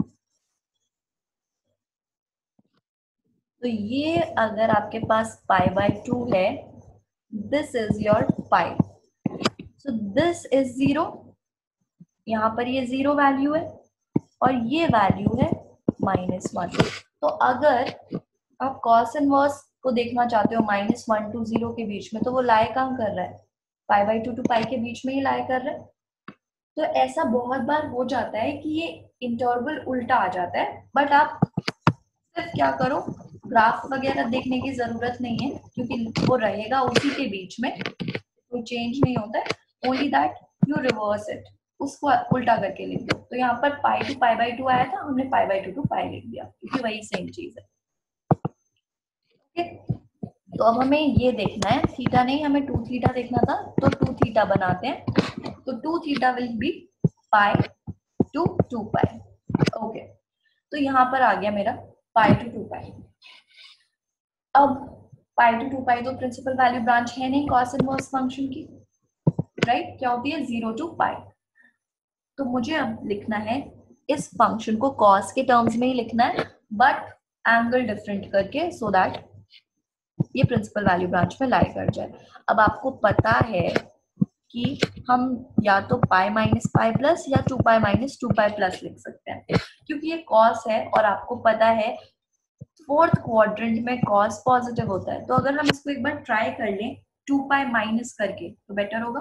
तो ये अगर आपके पास पाई/2 है, this is your pi, so this is 0, यहाँ पर ये 0 वैल्यू है और ये वैल्यू है -1। तो अगर आप cos इनवर्स को देखना चाहते हो -1 to 0 के बीच में, तो वो लाई कहाँ कर रहा है, पाई/2 to पाई के बीच में ही लाई कर रहा है। तो ऐसा बहुत बार हो जाता है कि ये इंटरवल उल्टा आ जाता है, बट आप सिर्फ क्या करो, ग्राफ वगैरह देखने की जरूरत नहीं है क्योंकि वो रहेगा उसी के बीच में, कोई चेंज नहीं होता है, only that you reverse it, उसको उल्टा करके लिख दो। तो यहाँ पर पाई टू पाई/2 आया था, हमने पाई/2 to पाई लिख दिया क्योंकि वही सेम चीज है। ओके, तो अब हमें ये देखना है, थीटा नहीं हमें 2 थीटा देखना था, तो 2 थीटा बनाते हैं। तो 2 theta will be pi to 2 pi. Okay, तो यहाँ पर आ गया मेरा पाई टू 2 पाई। अब पाई टू 2 पाई तो प्रिंसिपल वैल्यू ब्रांच है नहीं cos इनवर्स फंक्शन की, राइट, क्या होती है 0 to पाई। तो मुझे अब लिखना है इस फंक्शन को cos के टर्म्स में ही लिखना है बट एंगल डिफरेंट करके, सो दैट ये प्रिंसिपल वैल्यू ब्रांच में लाई कर जाए। अब आपको पता है कि हम या तो पाई माइनस पाई प्लस या 2 पाई माइनस 2 पाई प्लस लिख सकते हैं, क्योंकि ये कॉस है और आपको पता है फोर्थ क्वाड्रेंट में कॉस पॉजिटिव होता है। तो अगर हम इसको एक बार ट्राई कर लें 2 पाई माइनस करके तो बेटर होगा,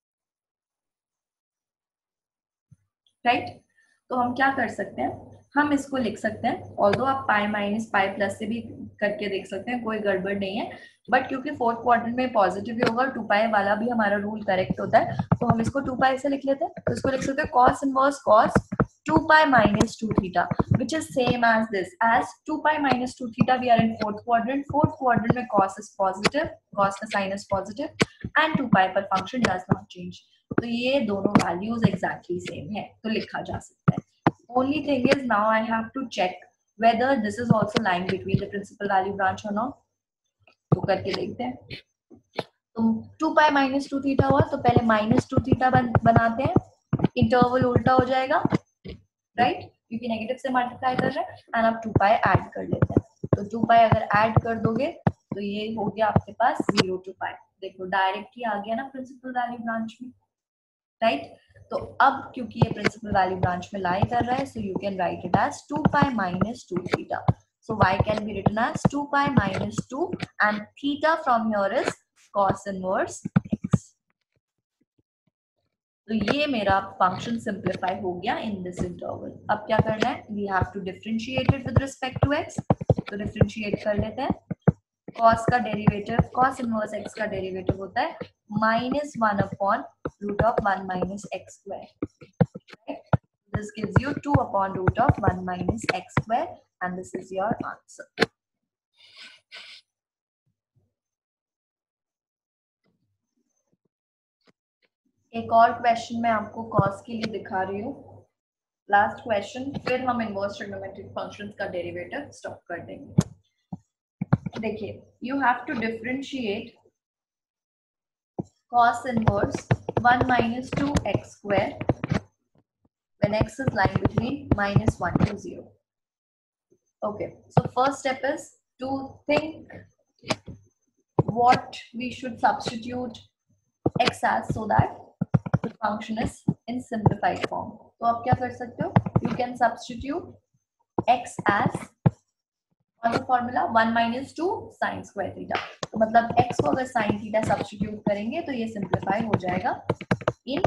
राइट? तो हम क्या कर सकते हैं, हम इसको लिख सकते हैं, ऑल्दो आप पाई माइनस पाई प्लस से भी करके देख सकते हैं, कोई गड़बड़ नहीं है, बट क्योंकि फोर्थ क्वाड्रेंट में पॉजिटिव ही होगा, 2 पाई वाला भी हमारा रूल करेक्ट होता है, तो हम इसको 2 पाई से लिख लेते हैं। तो इसको लिख सकते हैं cos inverse cos 2 pi minus 2 theta, which is same as this, as 2 pi minus 2 theta we are in fourth quadrant. Fourth quadrant में cos is positive, cos का sign is positive and 2 pi पर function does not change. तो ये दोनों values exactly same है, तो लिखा जा सकता है। Only thing is now I have to check whether this is also lying between the principal value branch और नॉट। तो करके देखते हैं। तो 2 पाई माइनस 2 थीटा हुआ, तो पहले माइनस 2 थीटा बनाते हैं, इंटरवल उल्टा हो जाएगा, राइट? क्योंकि नेगेटिव से मल्टीप्लाई कर रहे हैं, एंड आप 2 पाई ऐड कर लेते हैं। तो 2 पाई अगर ऐड कर दोगे तो ये हो गया आपके पास 0 to पाई। देखो डायरेक्ट ही आ गया ना प्रिंसिपल वैल्यू ब्रांच में, राइट? तो अब क्योंकि ये प्रिंसिपल वैल्यू ब्रांच में लाई कर रहा है, so you can write it as 2 pi minus 2 theta. So y can be written as 2 pi minus 2 and theta from here is cos inverse x. तो ये मेरा फंक्शन सिंप्लीफाई हो गया in this interval. अब क्या करना है, we have to differentiate it with respect to x। तो डिफरेंशिएट कर लेते हैं। cos का डेरिवेटिव, cos इनवर्स x का डेरिवेटिव होता है -1 upon root of 1 minus x square. This gives you 2 upon root of 1 minus x square and this is your answer. एक और क्वेश्चन मैं आपको cos के लिए दिखा रही हूँ, लास्ट क्वेश्चन, फिर हम इनवर्स ट्रिग्नोमेट्रिक फंक्शंस का डेरिवेटिव स्टॉप कर देंगे। देखिए, you have to differentiate cos inverse 1 minus 2 x square when x is lying between -1 to 0. Okay, so first step is to think what we should substitute x as so that the function is in simplified form. तो आप क्या कर सकते हो, you can substitute x as on the formula 1 minus 2 sin square theta. तो मतलब x को अगर sin theta substitute करेंगे तो ये simplify हो जाएगा in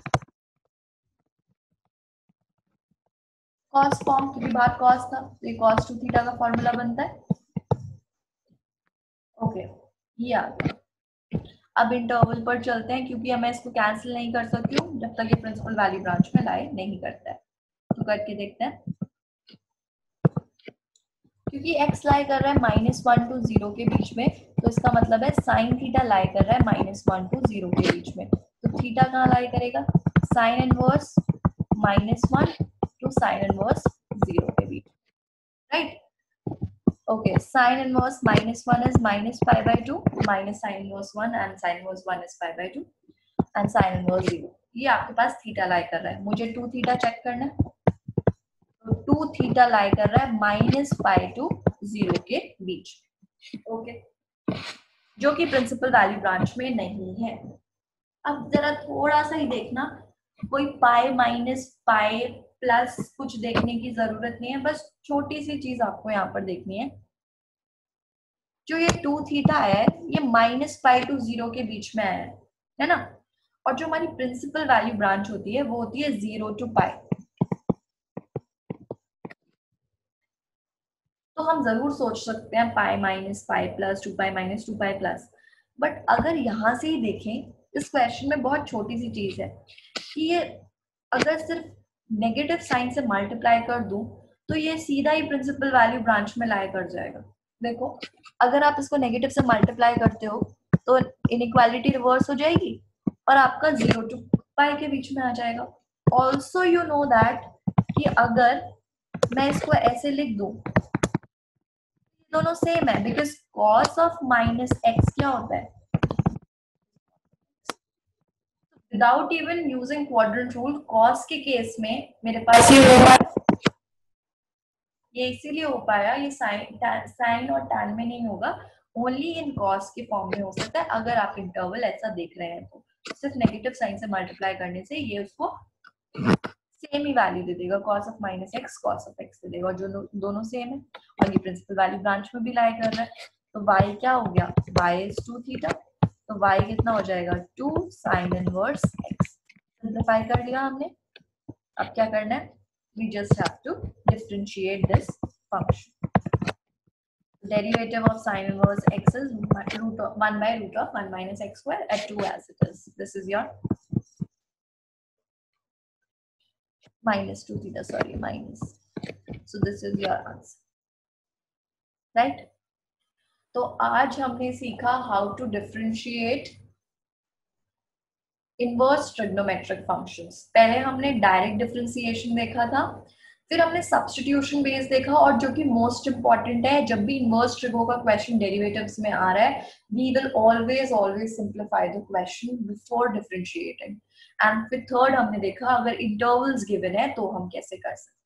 cos फॉर्म, क्योंकि बाहर cos था तो ये cos 2 थीटा का फॉर्मूला बनता है। ओके, ये आ गया। अब इंटरवल पर चलते हैं, क्योंकि मैं इसको कैंसिल नहीं कर सकती हूँ जब तक ये प्रिंसिपल वैल्यू ब्रांच में लाई नहीं करता है। तो करके देखते हैं। क्योंकि x लाई कर रहा है -1 to 0 के बीच में, तो इसका मतलब है साइन थीटा लाई कर रहा है -1 to 0 के बीच में। तो थीटा कहाँ लाई करेगा, sine inverse -1 to sine inverse 0 के बीच, right? Okay, sin inverse -1 is -pi/2 minus sin inverse 1 and sin inverse 1 is pi/2 and sin inverse 0. ये आपके पास थीटा लाई कर रहा है, मुझे 2 थीटा चेक करना है। तो 2 थीटा लाई कर रहा है -pi to 0 के बीच, ओके, जो कि प्रिंसिपल वैल्यू ब्रांच में नहीं है। अब जरा थोड़ा सा ही देखना, कोई पाई माइनस पाई प्लस कुछ देखने की जरूरत नहीं है, बस छोटी सी चीज आपको यहाँ पर देखनी है। जो ये 2 थीटा है ये -pi to 0 के बीच में आया है ना, और जो हमारी प्रिंसिपल वैल्यू ब्रांच होती है वो होती है 0 to पाई। तो हम जरूर सोच सकते हैं pi minus pi plus 2 pi minus 2 pi plus, but अगर यहां से ही देखें इस क्वेश्चन में बहुत छोटी सी चीज है कि ये अगर सिर्फ नेगेटिव साइन से मल्टीप्लाई कर दूं तो ये सीधा ही प्रिंसिपल वैल्यू ब्रांच में लाई कर जाएगा। देखो, अगर आप इसको नेगेटिव से मल्टीप्लाई करते हो तो इनइक्वालिटी रिवर्स हो जाएगी और आपका 0 to पाई के बीच में आ जाएगा। ऑल्सो यू नो दैट कि अगर मैं इसको ऐसे लिख दूं, दोनों सेम है, बिकॉज cos ऑफ -x क्या होता है, without even using quadrant rule, cos के केस में मेरे पास ये इसीलिए हो पाया, ये साइन और टैन में नहीं होगा, ओनली इन कॉस के फॉर्म में हो सकता है अगर आप इंटरवल ऐसा देख रहे हैं तो सिर्फ नेगेटिव साइन से मल्टीप्लाई करने से ये उसको सेम ही वैल्यू दे देगा, cos of minus x cos of x दे देगा, और जो दोनों सेम है और ये प्रिंसिपल वैल्यू ब्रांच में भी लाई कर रहा है, तो y क्या हो गया, y इज 2 थीटा, तो y कितना हो जाएगा 2 sin इनवर्स x। सिंपलीफाई कर लिया हमने। अब क्या करना है, we just have to differentiate this function. Derivative of sin inverse x is 1 by root of 1 minus x square at 2 as it is. This is your minus 2 theta, sorry, minus. So this is your answer, right? तो आज हमने सीखा how to differentiate inverse trigonometric functions. पहले हमने direct differentiation देखा था, फिर हमने सब्स्टिट्यूशन बेस देखा, और जो कि मोस्ट इंपॉर्टेंट है, जब भी इनवर्स ट्रिगो का क्वेश्चन डेरिवेटिव्स में आ रहा है, we will always simplify the question before differentiating. And फिर थर्ड हमने देखा अगर इंटरवल्स गिवन है तो हम कैसे कर सकते हैं।